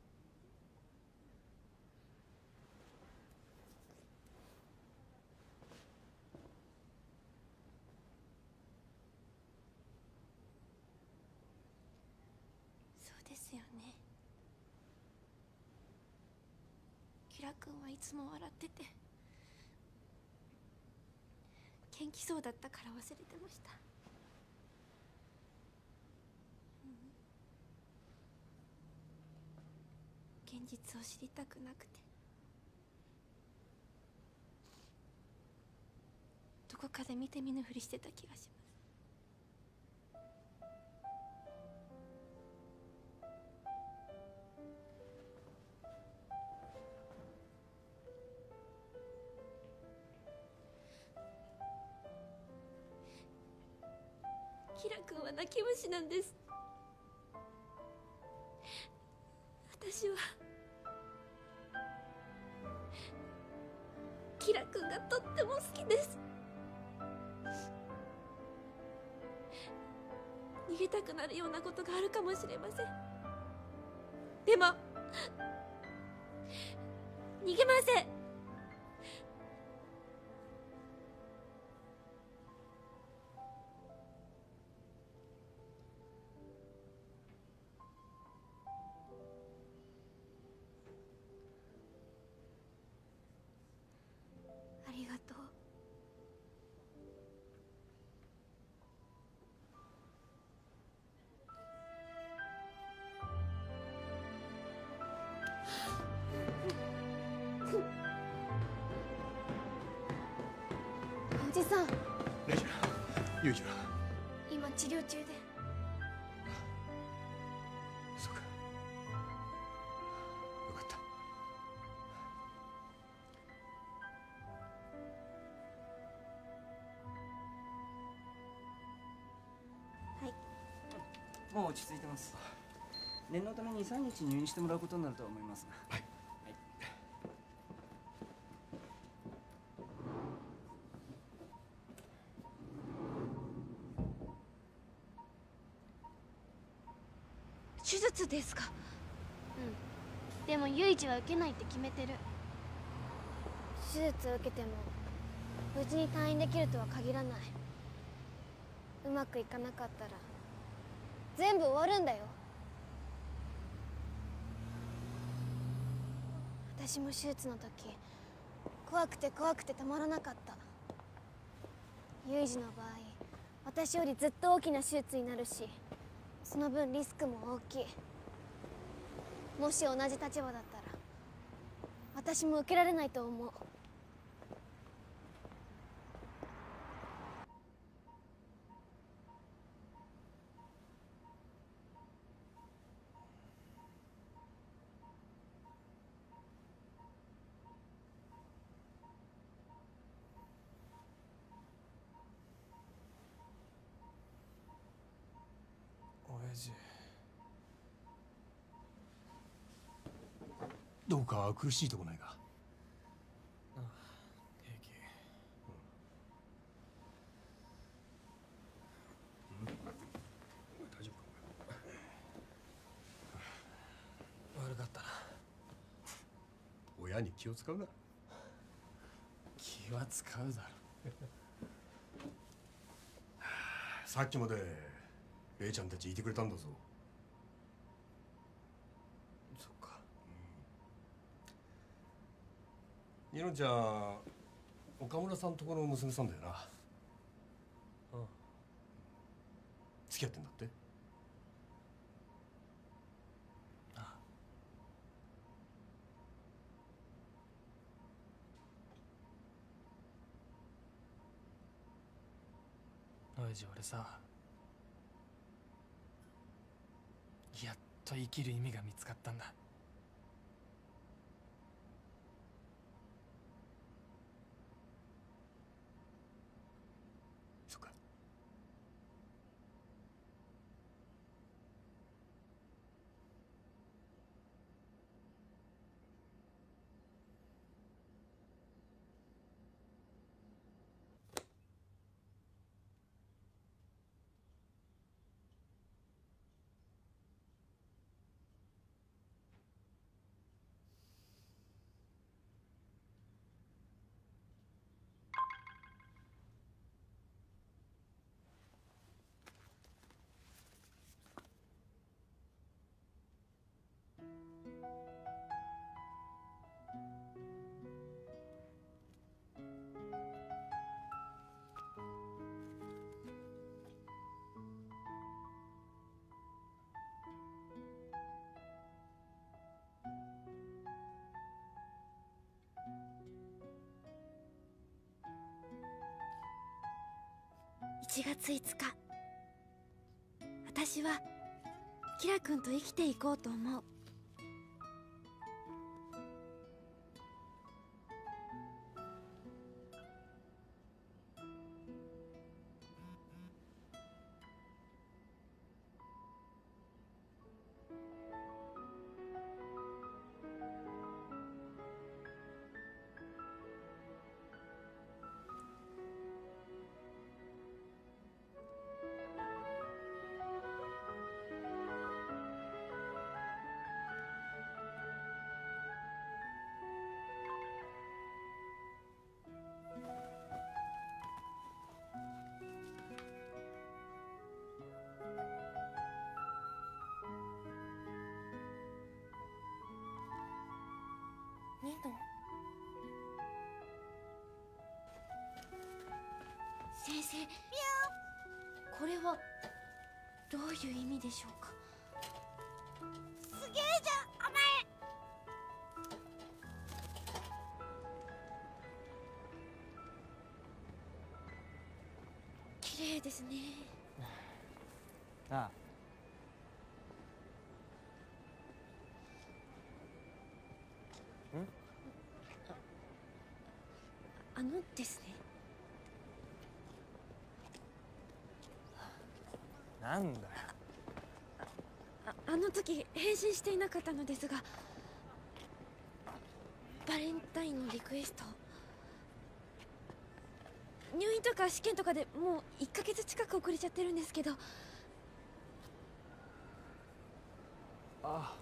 そうですよね。キラ君はいつも笑ってて元気そうだったから忘れてました。うん、現実を知りたくなくてどこかで見て見ぬふりしてた気がします。キラ君は泣き虫なんです。私はキラ君がとっても好きです。逃げたくなるようなことがあるかもしれません。でも逃げません。 さん。 レイジユイジは今治療中で。 そうか、よかった。 はい。 もう落ち着いてます。念のためにさんにち入院してもらうことになるとは思いますが。はい。 手術ですか？ うん。でもユイジは受けないって決めてる。手術を受けても無事に退院できるとは限らない。うまくいかなかったら全部終わるんだよ。私も手術の時怖くて怖くてたまらなかった。ユイジの場合私よりずっと大きな手術になるし、その分リスクも大きい。もし同じ立場だったら私も受けられないと思う。 親父、どうか苦しいとこないか？ ああ、平気。 うん、大丈夫か？ 悪かったな。 親に気を使うな。 気は使うだろ。 さっきまでレイちゃんたちいてくれたんだぞ。 そっか。 ニノちゃん、岡村さんとこの娘さんだよな。 うん。 付き合ってんだって？ ああ。親父、俺さ、やっと生きる意味が見つかったんだ。 そっか。 いちがついつか、私はキラ君と生きていこうと思う。ニノ、先生、これはどういう意味でしょうか？すげえじゃん、甘え。 麗ですね。 ああ。ん？ あのですね。 なんだよ。 あ, あの時返信していなかったのですが、バレンタインのリクエスト、入院とか試験とかでもういっかげつ近く遅れちゃってるんですけど。 あ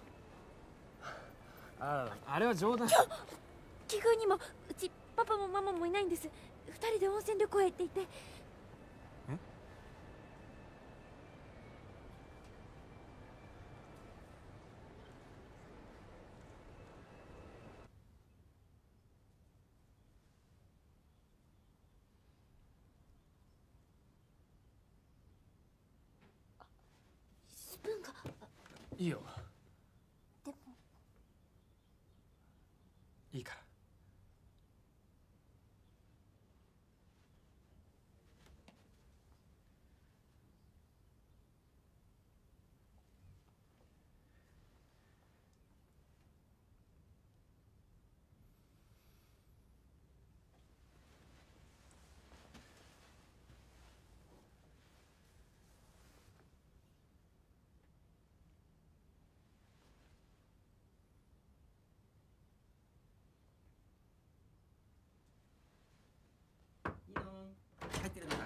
あ、あれは冗談。 奇遇にもうちパパもママもいないんです。二人で温泉旅行へ行っていて。 え？ スプーンが。 いいよ。 でもいいから。 いいの入ってるのか？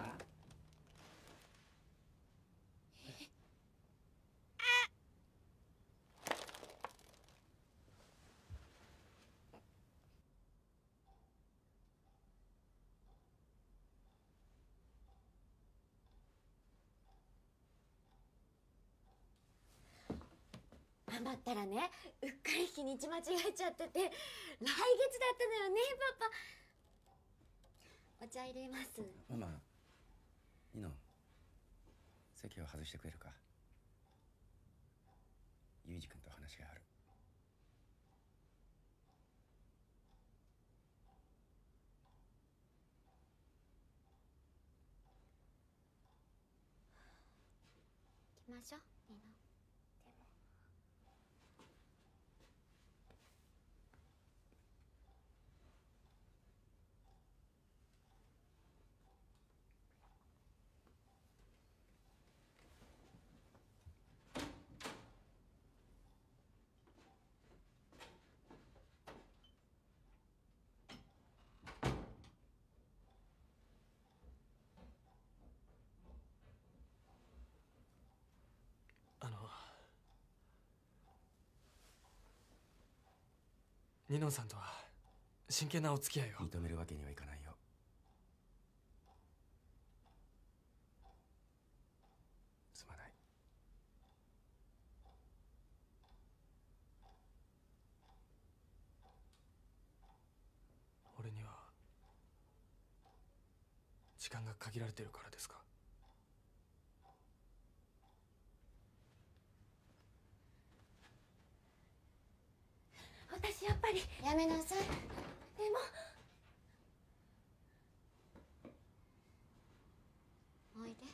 ママったらね、うっかり日にち間違えちゃってて、来月だったのよね、パパ。お茶入れます。 ママ、ニノ、席を外してくれるか。ユージ君と話がある。 行きましょう、ニノ。 あのニノさんとは真剣なお付き合いを。 認めるわけにはいかないよ。すまない。 俺には時間が限られてるからですか？ 私やっぱり。 やめなさい。 でもおいで。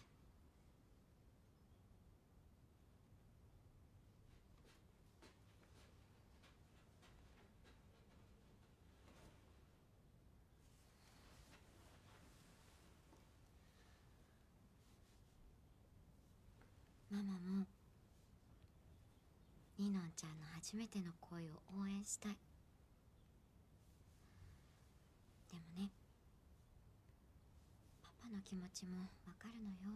ママもニノンちゃんの初めての恋を応援したい。でもね、パパの気持ちもわかるのよ。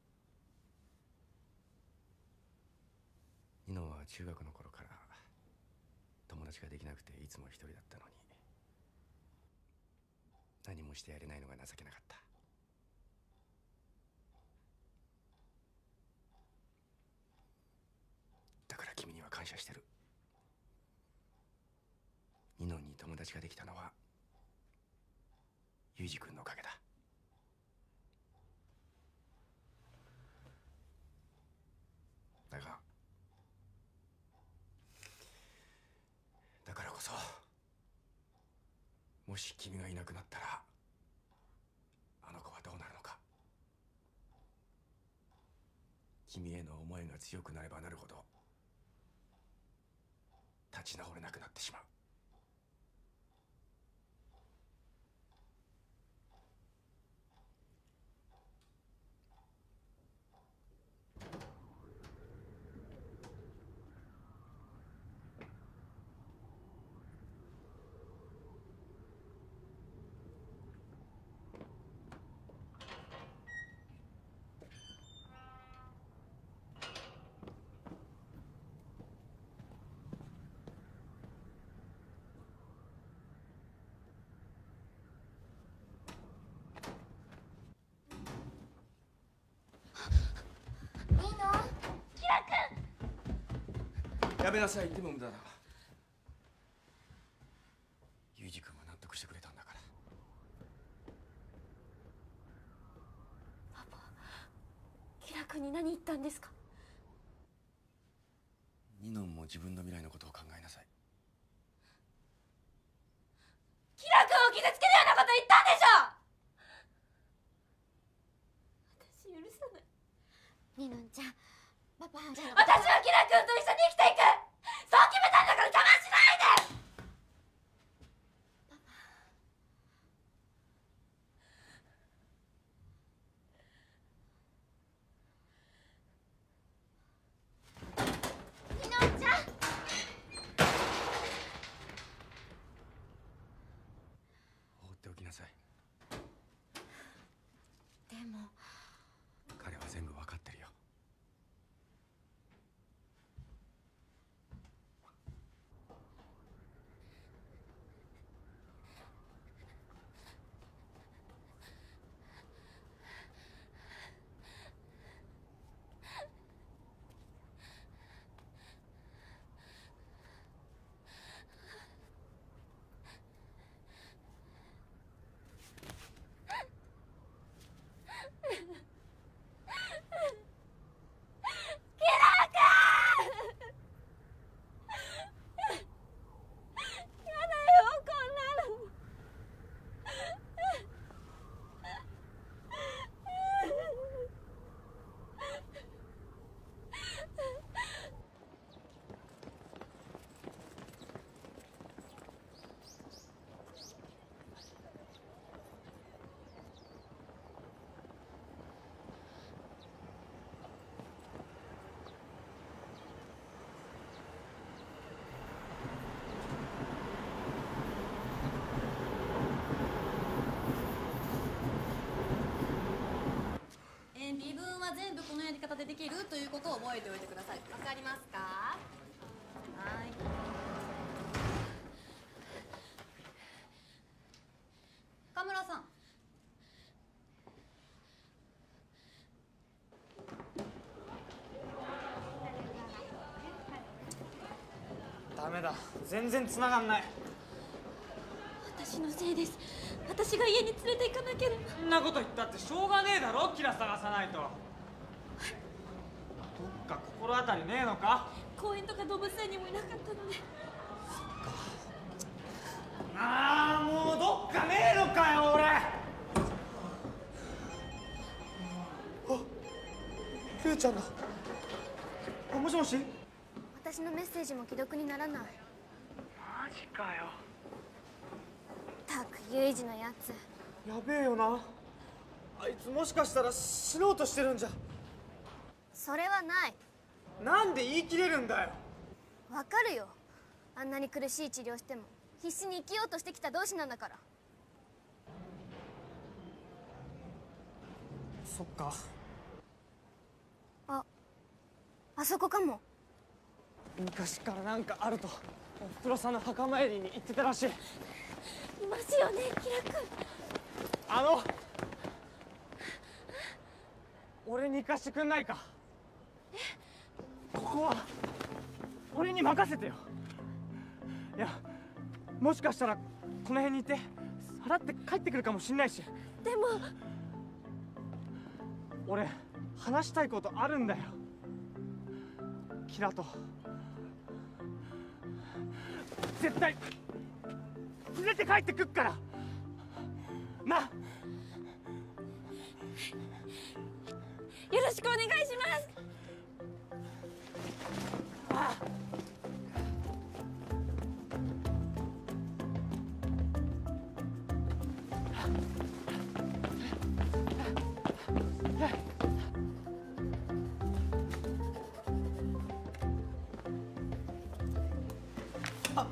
ニノは中学の頃から友達ができなくていつも一人だったのに、何もしてやれないのが情けなかった。だから君には感謝してる。ニノに友達ができたのはユージ君のおかげだ。だがだからこそ、もし君がいなくなったらあの子はどうなるのか。 君への思いが強くなればなるほど立ち直れなくなってしまう。やめなさい。でも無駄だ。ユージ君は納得してくれたんだから。 パパ、キラ君に何言ったんですか？ ニノンも自分の未来のことを考えなさい。 キラ君を傷つけるようなこと言ったんでしょ。私許さない。 ニノンちゃん、パパじゃあ私はキラ君と一緒に生きていく。そう決めたんだから我慢しないで。 ニノンちゃん。 放っておきなさい。 でも彼は全部わかってるよ。 微分は全部このやり方でできるということを覚えておいてください。わかりますか？はい。岡村さん。 ダメだ、全然繋がんない。 私のせいです。私が家に連れて行かなければ。 そんなこと言ったってしょうがねえだろ。キラ探さないと。どっか心当たりねえのか？ 公園とか動物園にもいなかったので。 ああ、もうどっかねえのかよ俺。あ、ケイちゃんだ。あ、もしもし。 私のメッセージも既読にならない。 マジかよ。 たくユイジのやつ。 やべえよな。あいつもしかしたら死のうとしてるんじゃ。 それはない。 なんで言い切れるんだよ。 わかるよ。あんなに苦しい治療しても必死に生きようとしてきた同士なんだから。 そっか。 あ、あそこかも。 昔からなんかあるとおふくろさんの墓参りに行ってたらしい。 いますよね、キラ君。 あの俺に行かしてくんないか。 え？ ここは俺に任せてよ。いや、もしかしたらこの辺にいて払って帰ってくるかもしんないし。 でも俺話したいことあるんだよ、キラと。絶対連れて帰ってくっからな。 よろしくお願いします。 あ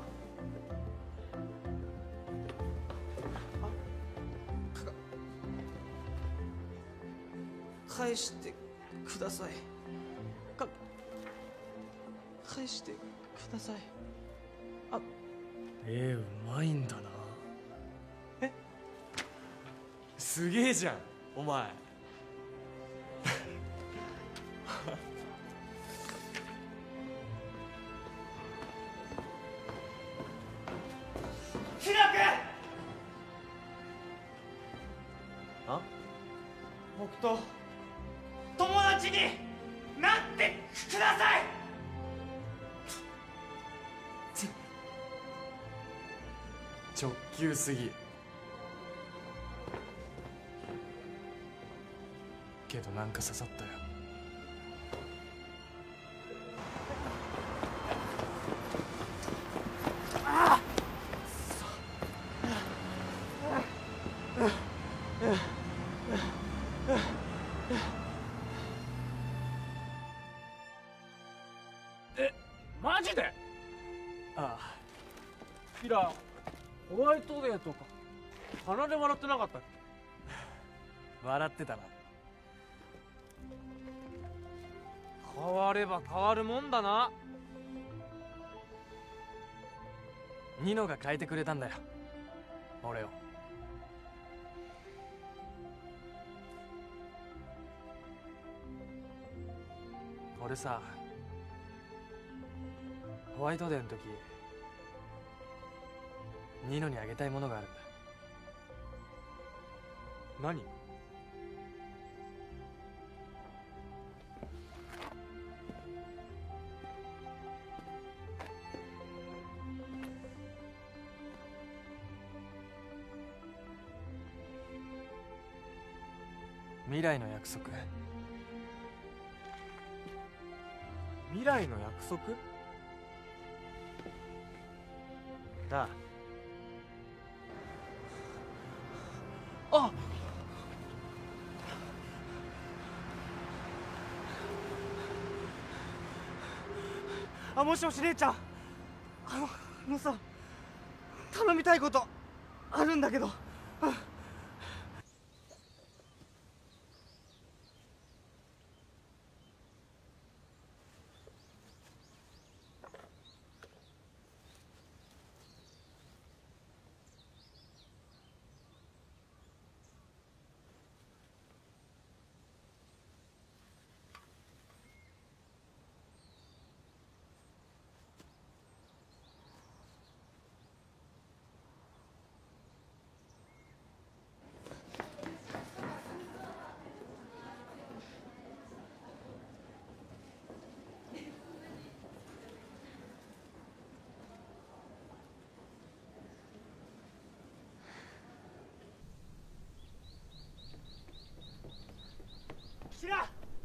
返してください。か返してください。あえー、うまいんだな。えすげえじゃんお前。キラ君。あ僕と友達になってください。直球すぎ。けどなんか刺さったよ。あえ、マジで？ああ。キラ、ホワイトデーとか鼻で笑ってなかったっけ？笑ってたな。変われば変わるもんだな。ニノが変えてくれたんだよ俺を。俺さ、ホワイトデーの時ニノにあげたいものがあるんだ。何？未来の約束。未来の約束？なあ。ああ、もしもし姉ちゃん、あのあのさ、頼みたいことあるんだけど。うんキラ！や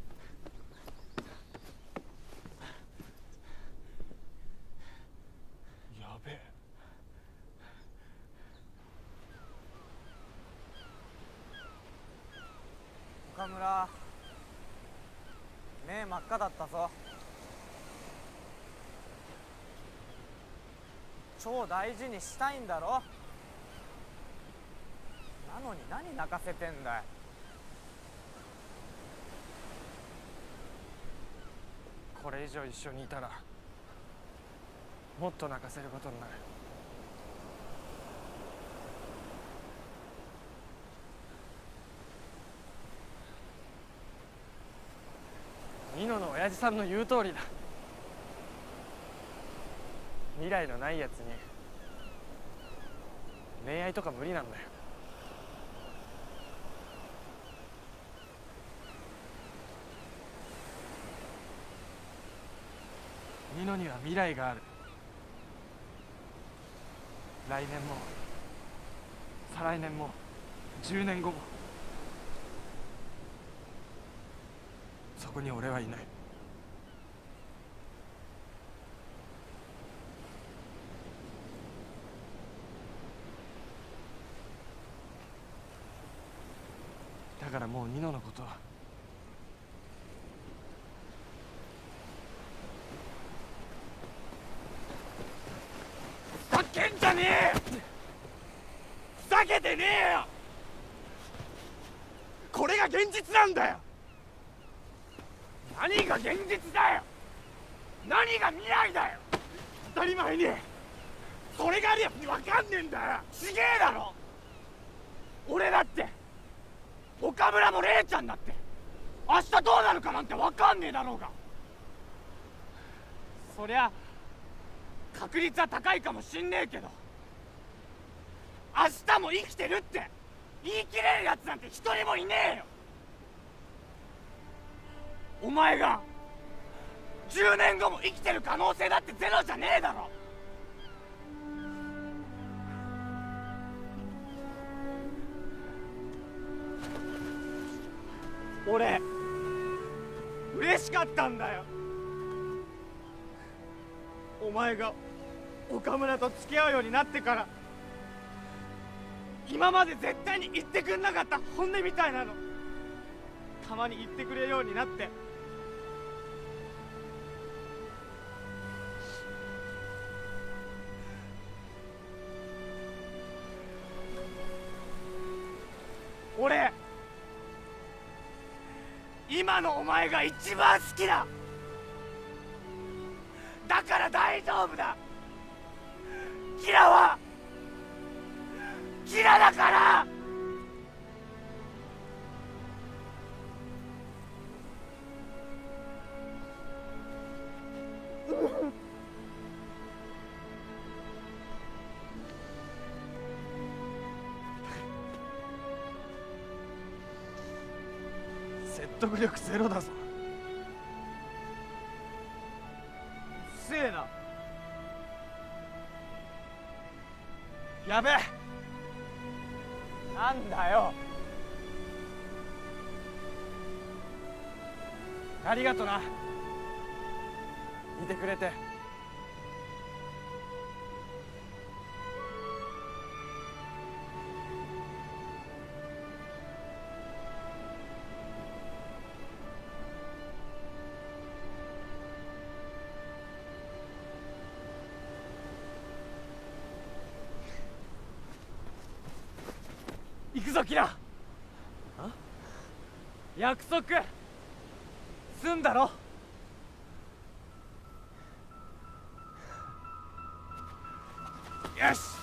べえ。岡村、目真っ赤だったぞ。超大事にしたいんだろ。なのに何泣かせてんだよ。これ以上一緒にいたらもっと泣かせることになる。ニノの親父さんの言う通りだ。未来のないやつに恋愛とか無理なんだよ。ニノには未来がある。来年も再来年もじゅうねんごもそこに俺はいない。だからもうニノのことはざけてねえよ。これが現実なんだよ。何が現実だよ。何が未来だよ。当たり前にそれがあるやつに分かんねえんだよ。ちげえだろ。俺だって岡村も玲ちゃんだって明日どうなるかなんて分かんねえだろうが。そりゃ確率は高いかもしんねえけど、明日も生きてるって言い切れるやつなんて一人もいねえよ。お前がじゅうねんごも生きてる可能性だってゼロじゃねえだろ。俺嬉しかったんだよ。お前が岡村と付き合うようになってから、今まで絶対に言ってくんなかった本音みたいなのたまに言ってくれるようになって、俺今のお前が一番好きだ。だから大丈夫だ。キラはキラだから。説得力ゼロだぞ。せえな。やべえ。なんだよ。ありがとな、いてくれて。行くぞキラ。約束すんだろ。よし。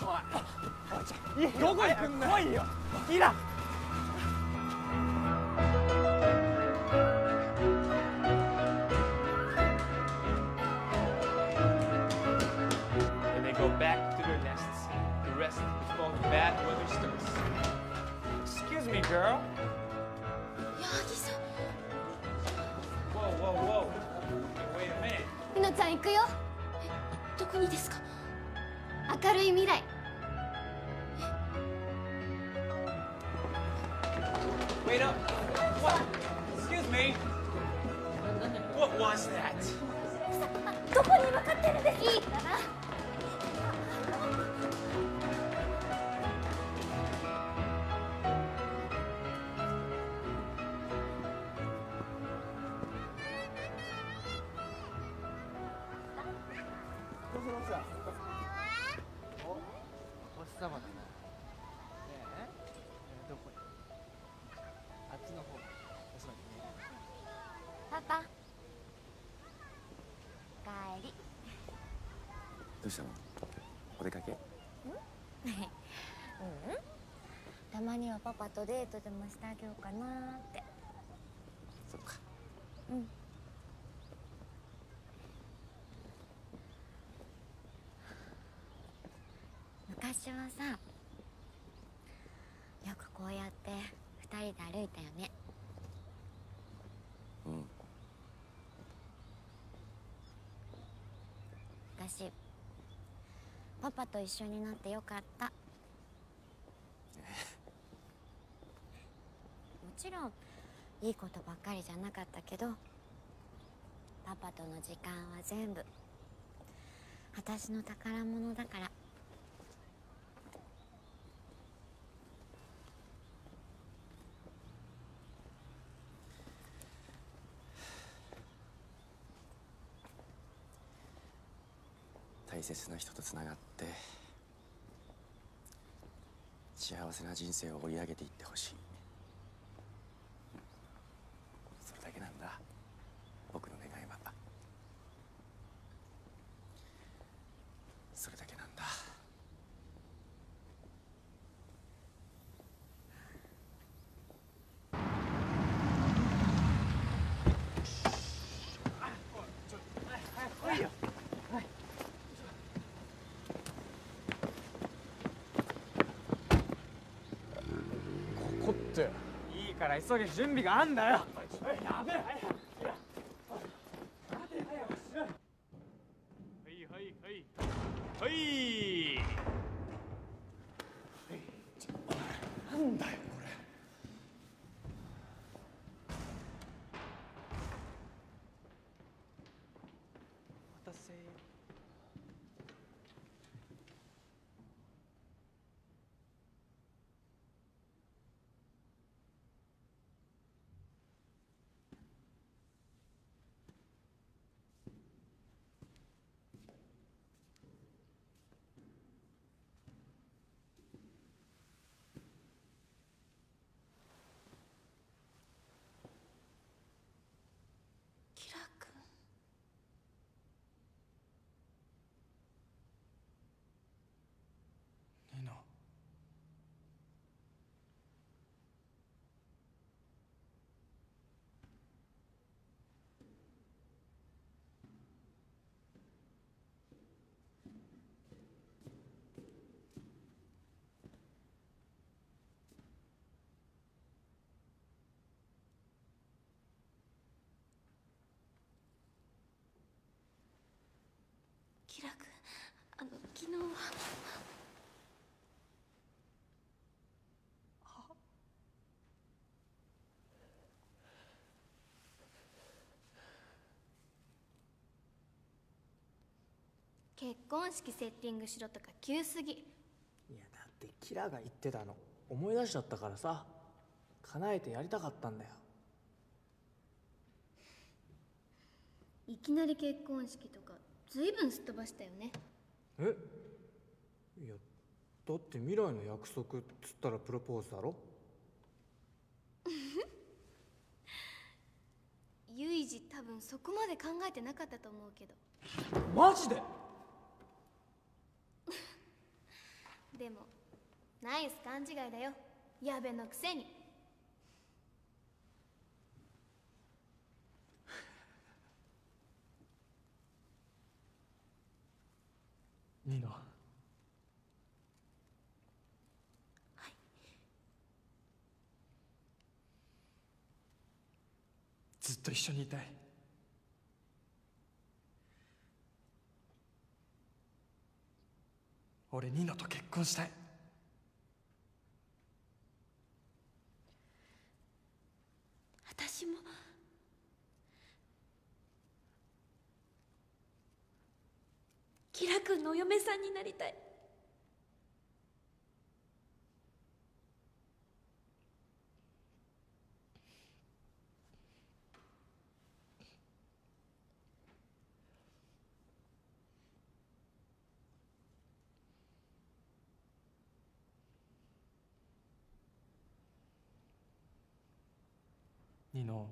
どこ行くんだよ。来いよキラ。 And they go back to their nests. The rest before the bad weather starts. Excuse me, girl. 矢作さん。 Whoa, whoa, whoa. Wait a minute. みのちゃん行くよ。 え、どこにですか？ 明るい未来。 Wait up. What? Excuse me. What was that? どこに向かってるんですか？いいから。 お星様だな。ねえ、どこに？あっちの方。おそらくね。 パパ帰り。 どうしたの？お出かけ？ うんたまにはパパとデートでもしてあげようかなーって。 そっか。 うん昔はさ、よくこうやって二人で歩いたよね。 うん私パパと一緒になってよかった。もちろんいいことばっかりじゃなかったけど、パパとの時間は全部私の宝物だから。 大切な人とつながって幸せな人生を追い上げていってほしい。それだけなんだ、僕の願いは。それだけなんだ。 いいよ。 ここっていいから急げ、準備があんだよ。 やべえ。 はいはいはいはい。 なんだよこれ。 お待たせ。 キラ君。 ニノ。 キラ君、あの昨日は。 結婚式セッティングしろとか急すぎ。 いやだってキラが言ってたの思い出しちゃったからさ、叶えてやりたかったんだよ。 いきなり結婚式とかずいぶんすっ飛ばしたよね。 えいやだって未来の約束っつったらプロポーズだろ。 ユイジ多分そこまで考えてなかったと思うけど。 マジで？ でもナイス勘違いだよ、やべのくせに。 ニノ。ずっと一緒にいたい。俺ニノと結婚したい。 私も。キラ君のお嫁さんになりたい。 ニノ。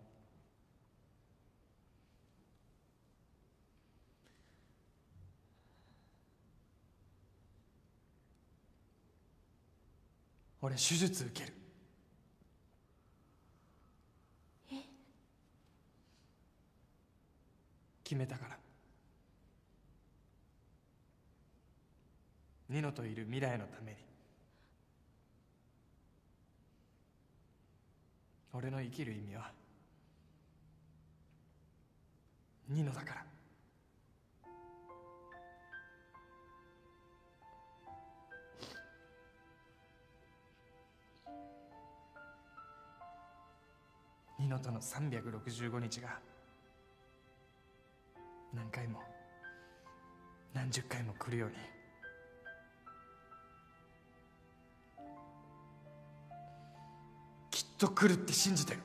俺手術受ける。 え？ 決めたから。ニノといる未来のために。俺の生きる意味はニノだから。ニノとのさんびゃくろくじゅうごにちが何回も何十回も来るように。きっと来るって信じてる。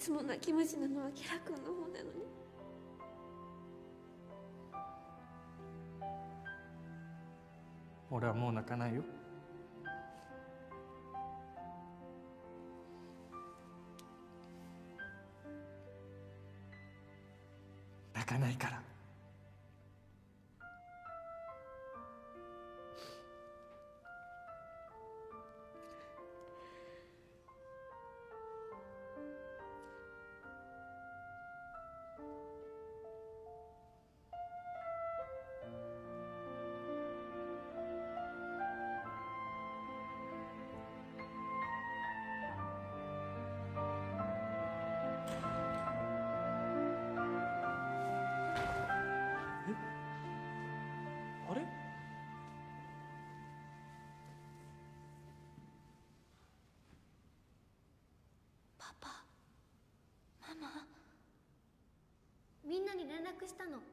つも泣き虫なのはキャラ君の方なのに。 俺はもう泣かないよ。泣かないから。あれ？ パパ、ママ、みんなに連絡したの。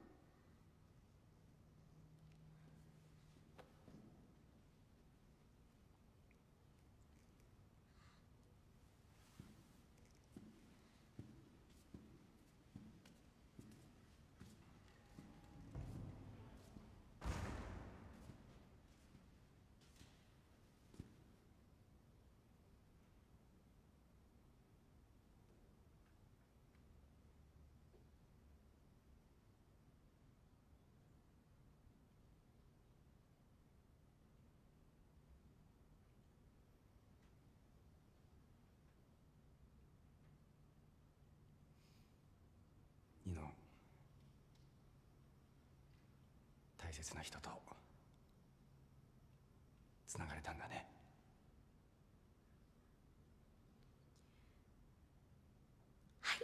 ニノ、大切な人とつながれたんだね。 はい。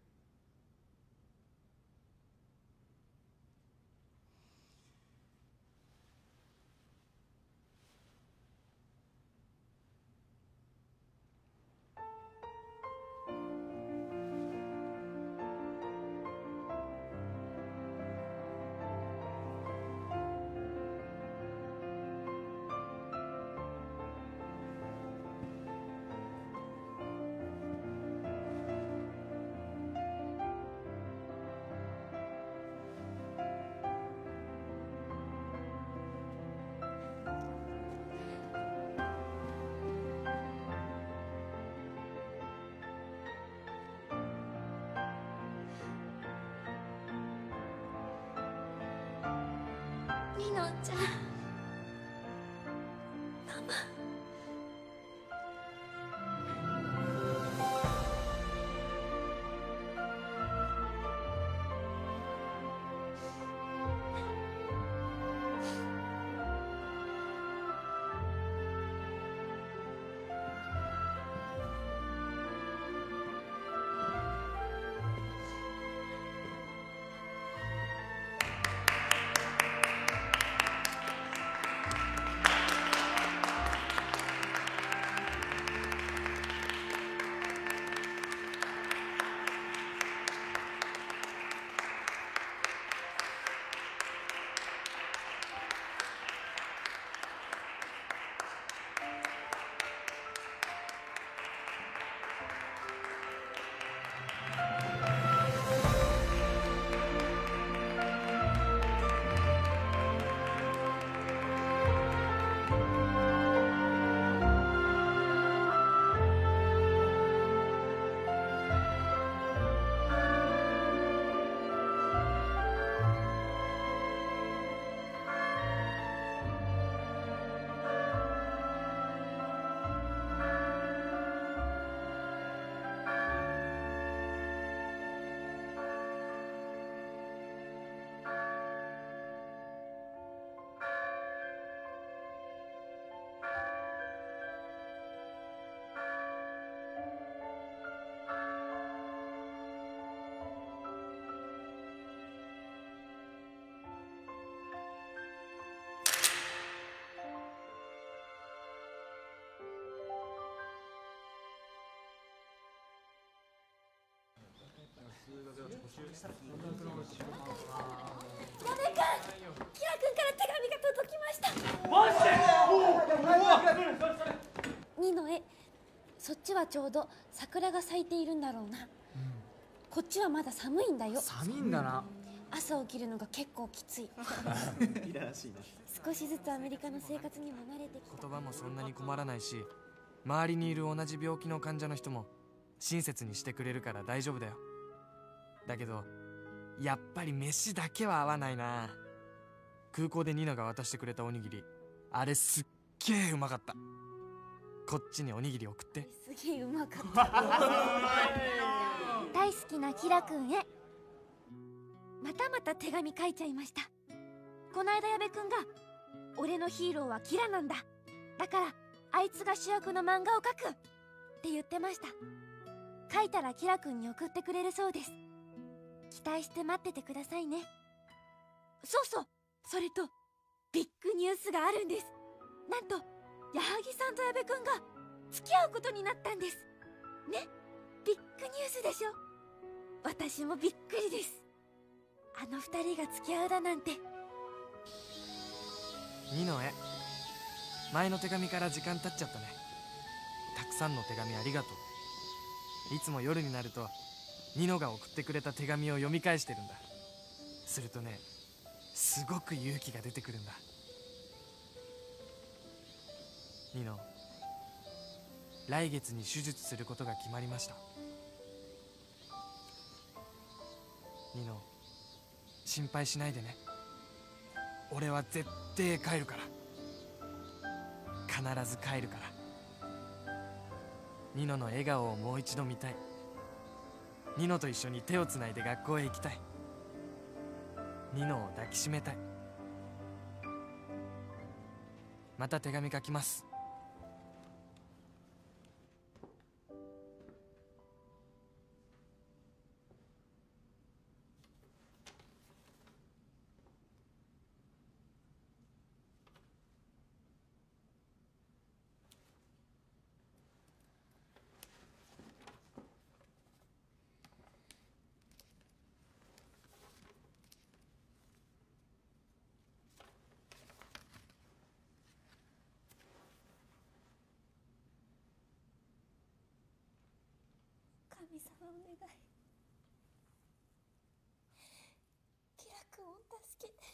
みのちゃん、ママ。 モネ君、キラ君から手紙が届きました。マジで？ニノへ、そっちはちょうど桜が咲いているんだろうな。 こっちはまだ寒いんだよ。 寒いんだな。 朝起きるのが結構きつい。 いやらしいね。 少しずつアメリカの生活にも慣れてきた。 言葉もそんなに困らないし、周りにいる同じ病気の患者の人も親切にしてくれるから大丈夫だよ。だけどやっぱり飯だけは合わないな。空港でニナが渡してくれたおにぎり、あれすっげえうまかった。こっちにおにぎり送って。 すげえうまかった。大好きなキラくんへ。またまた手紙書いちゃいました。こないだ矢部くんが俺のヒーローはキラなんだ、だからあいつが主役の漫画を描くって言ってました。書いたらキラくんに送ってくれるそうです。期待して待っててくださいね。そうそう、それとビッグニュースがあるんです。なんと矢作さんと矢部くんが付き合うことになったんですね。ビッグニュースでしょ。私もびっくりです。あの二人が付き合うだなんて。 ニノへ。前の手紙から時間経っちゃったね。たくさんの手紙ありがとう。いつも夜になるとニノが送ってくれた手紙を読み返してるんだ。するとね、すごく勇気が出てくるんだ。ニノ、来月に手術することが決まりました。ニノ、心配しないでね。俺は絶対帰るから。必ず帰るから。ニノの笑顔をもう一度見たい。ニノと一緒に手をつないで学校へ行きたい。ニノを抱きしめたい。また手紙書きます。 神様お願い、キラ君を助けて。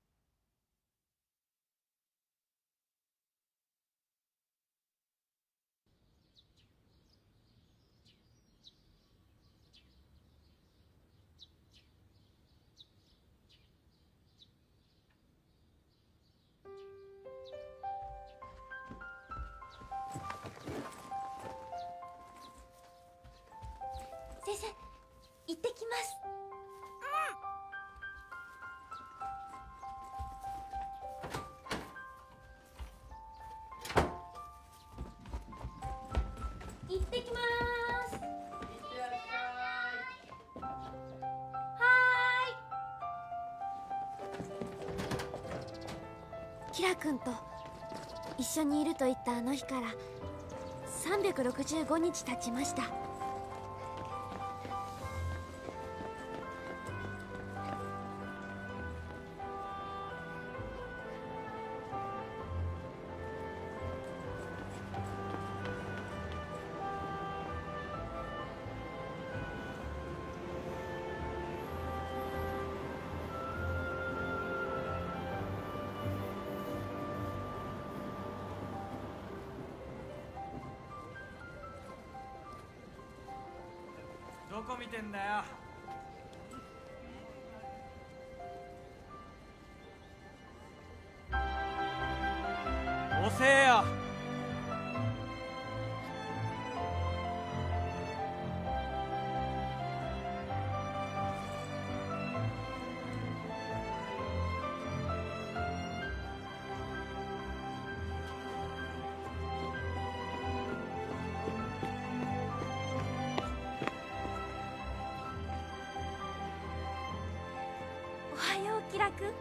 先生、行ってきます。行ってきます。はーい。キラ君と一緒にいると言ったあの日からさんびゃくろくじゅうごにち経ちました。 どこ見てんだよ。遅えよ。 おはよう、キラ君。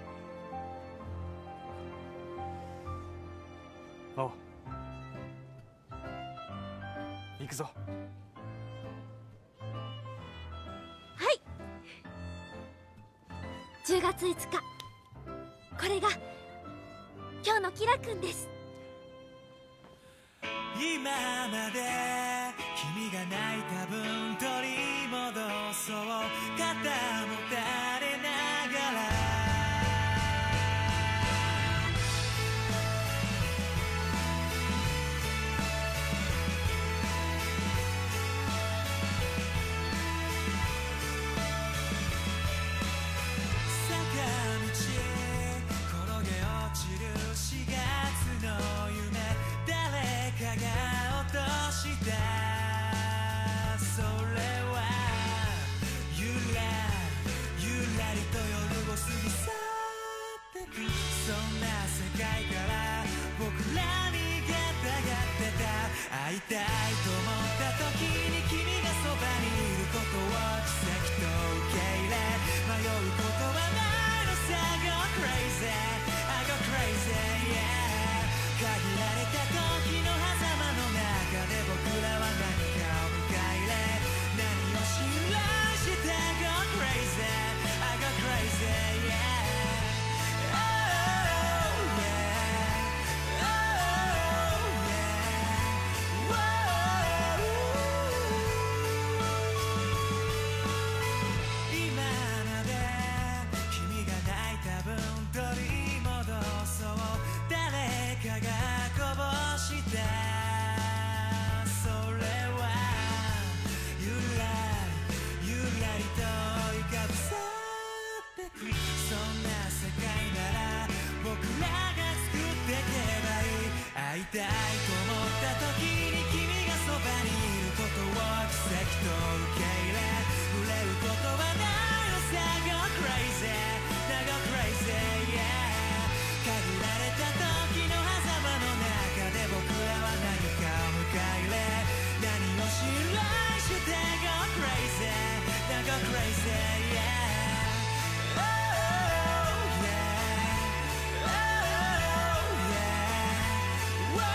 おう、行くぞ。 はい、じゅうがついつか、これが今日のキラ君です。 今まで君が泣いた分取り戻そう肩もたれながら坂道転げ落ちるしがつの夢誰かが落としたそれはゆらゆらりと夜を過ぎ去ってくそんな世界から僕らに逃げたがってた会いたいと思った時に君がそばにいることを奇跡と受け入れ迷うことはないのさ Go crazy I go crazy yeah 限られた時の狭間の中で僕らは何かを迎え入れ何を信頼して Go crazy I go crazy yeah Oh yeah Oh yeah Whoa 今まで君が泣いた分取り戻そう誰かがこぼしたそれはゆらゆらりと浮かぶ去ってくそんな世界なら僕らが作ってけばいい会いたいと思った時に君がそばにいることを奇跡と受け入れ触れることはないのさ Go crazy Now go crazy yeah 限られた時の狭間の中で僕らは何かを迎え入れ何を信頼して Go crazy Now go crazy yeah Oh yeah Oh yeah Whoa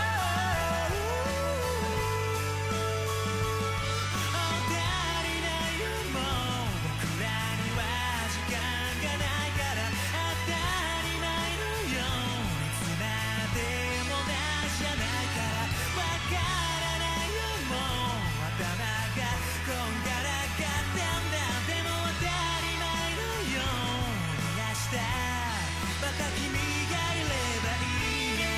当たりないもん僕らには時間がないから当たり前のようにつなでもないじゃないからわからないよもう頭がこんがらがってんだでも当たり前のように明日また君がいればいいね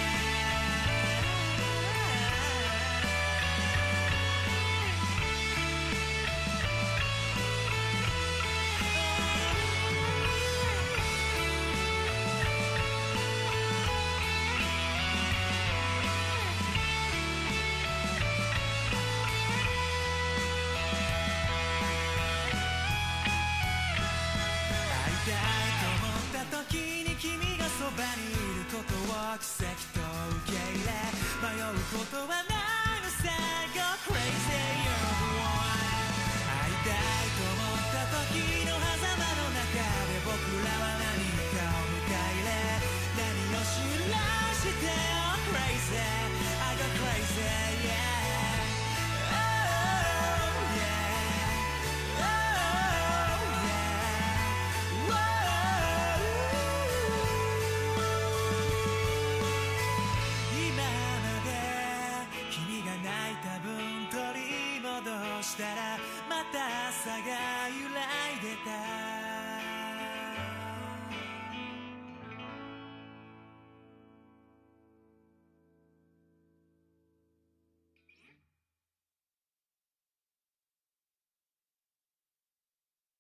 会いたいと思った時に君がそばにいることを奇跡と受け入れ迷うことは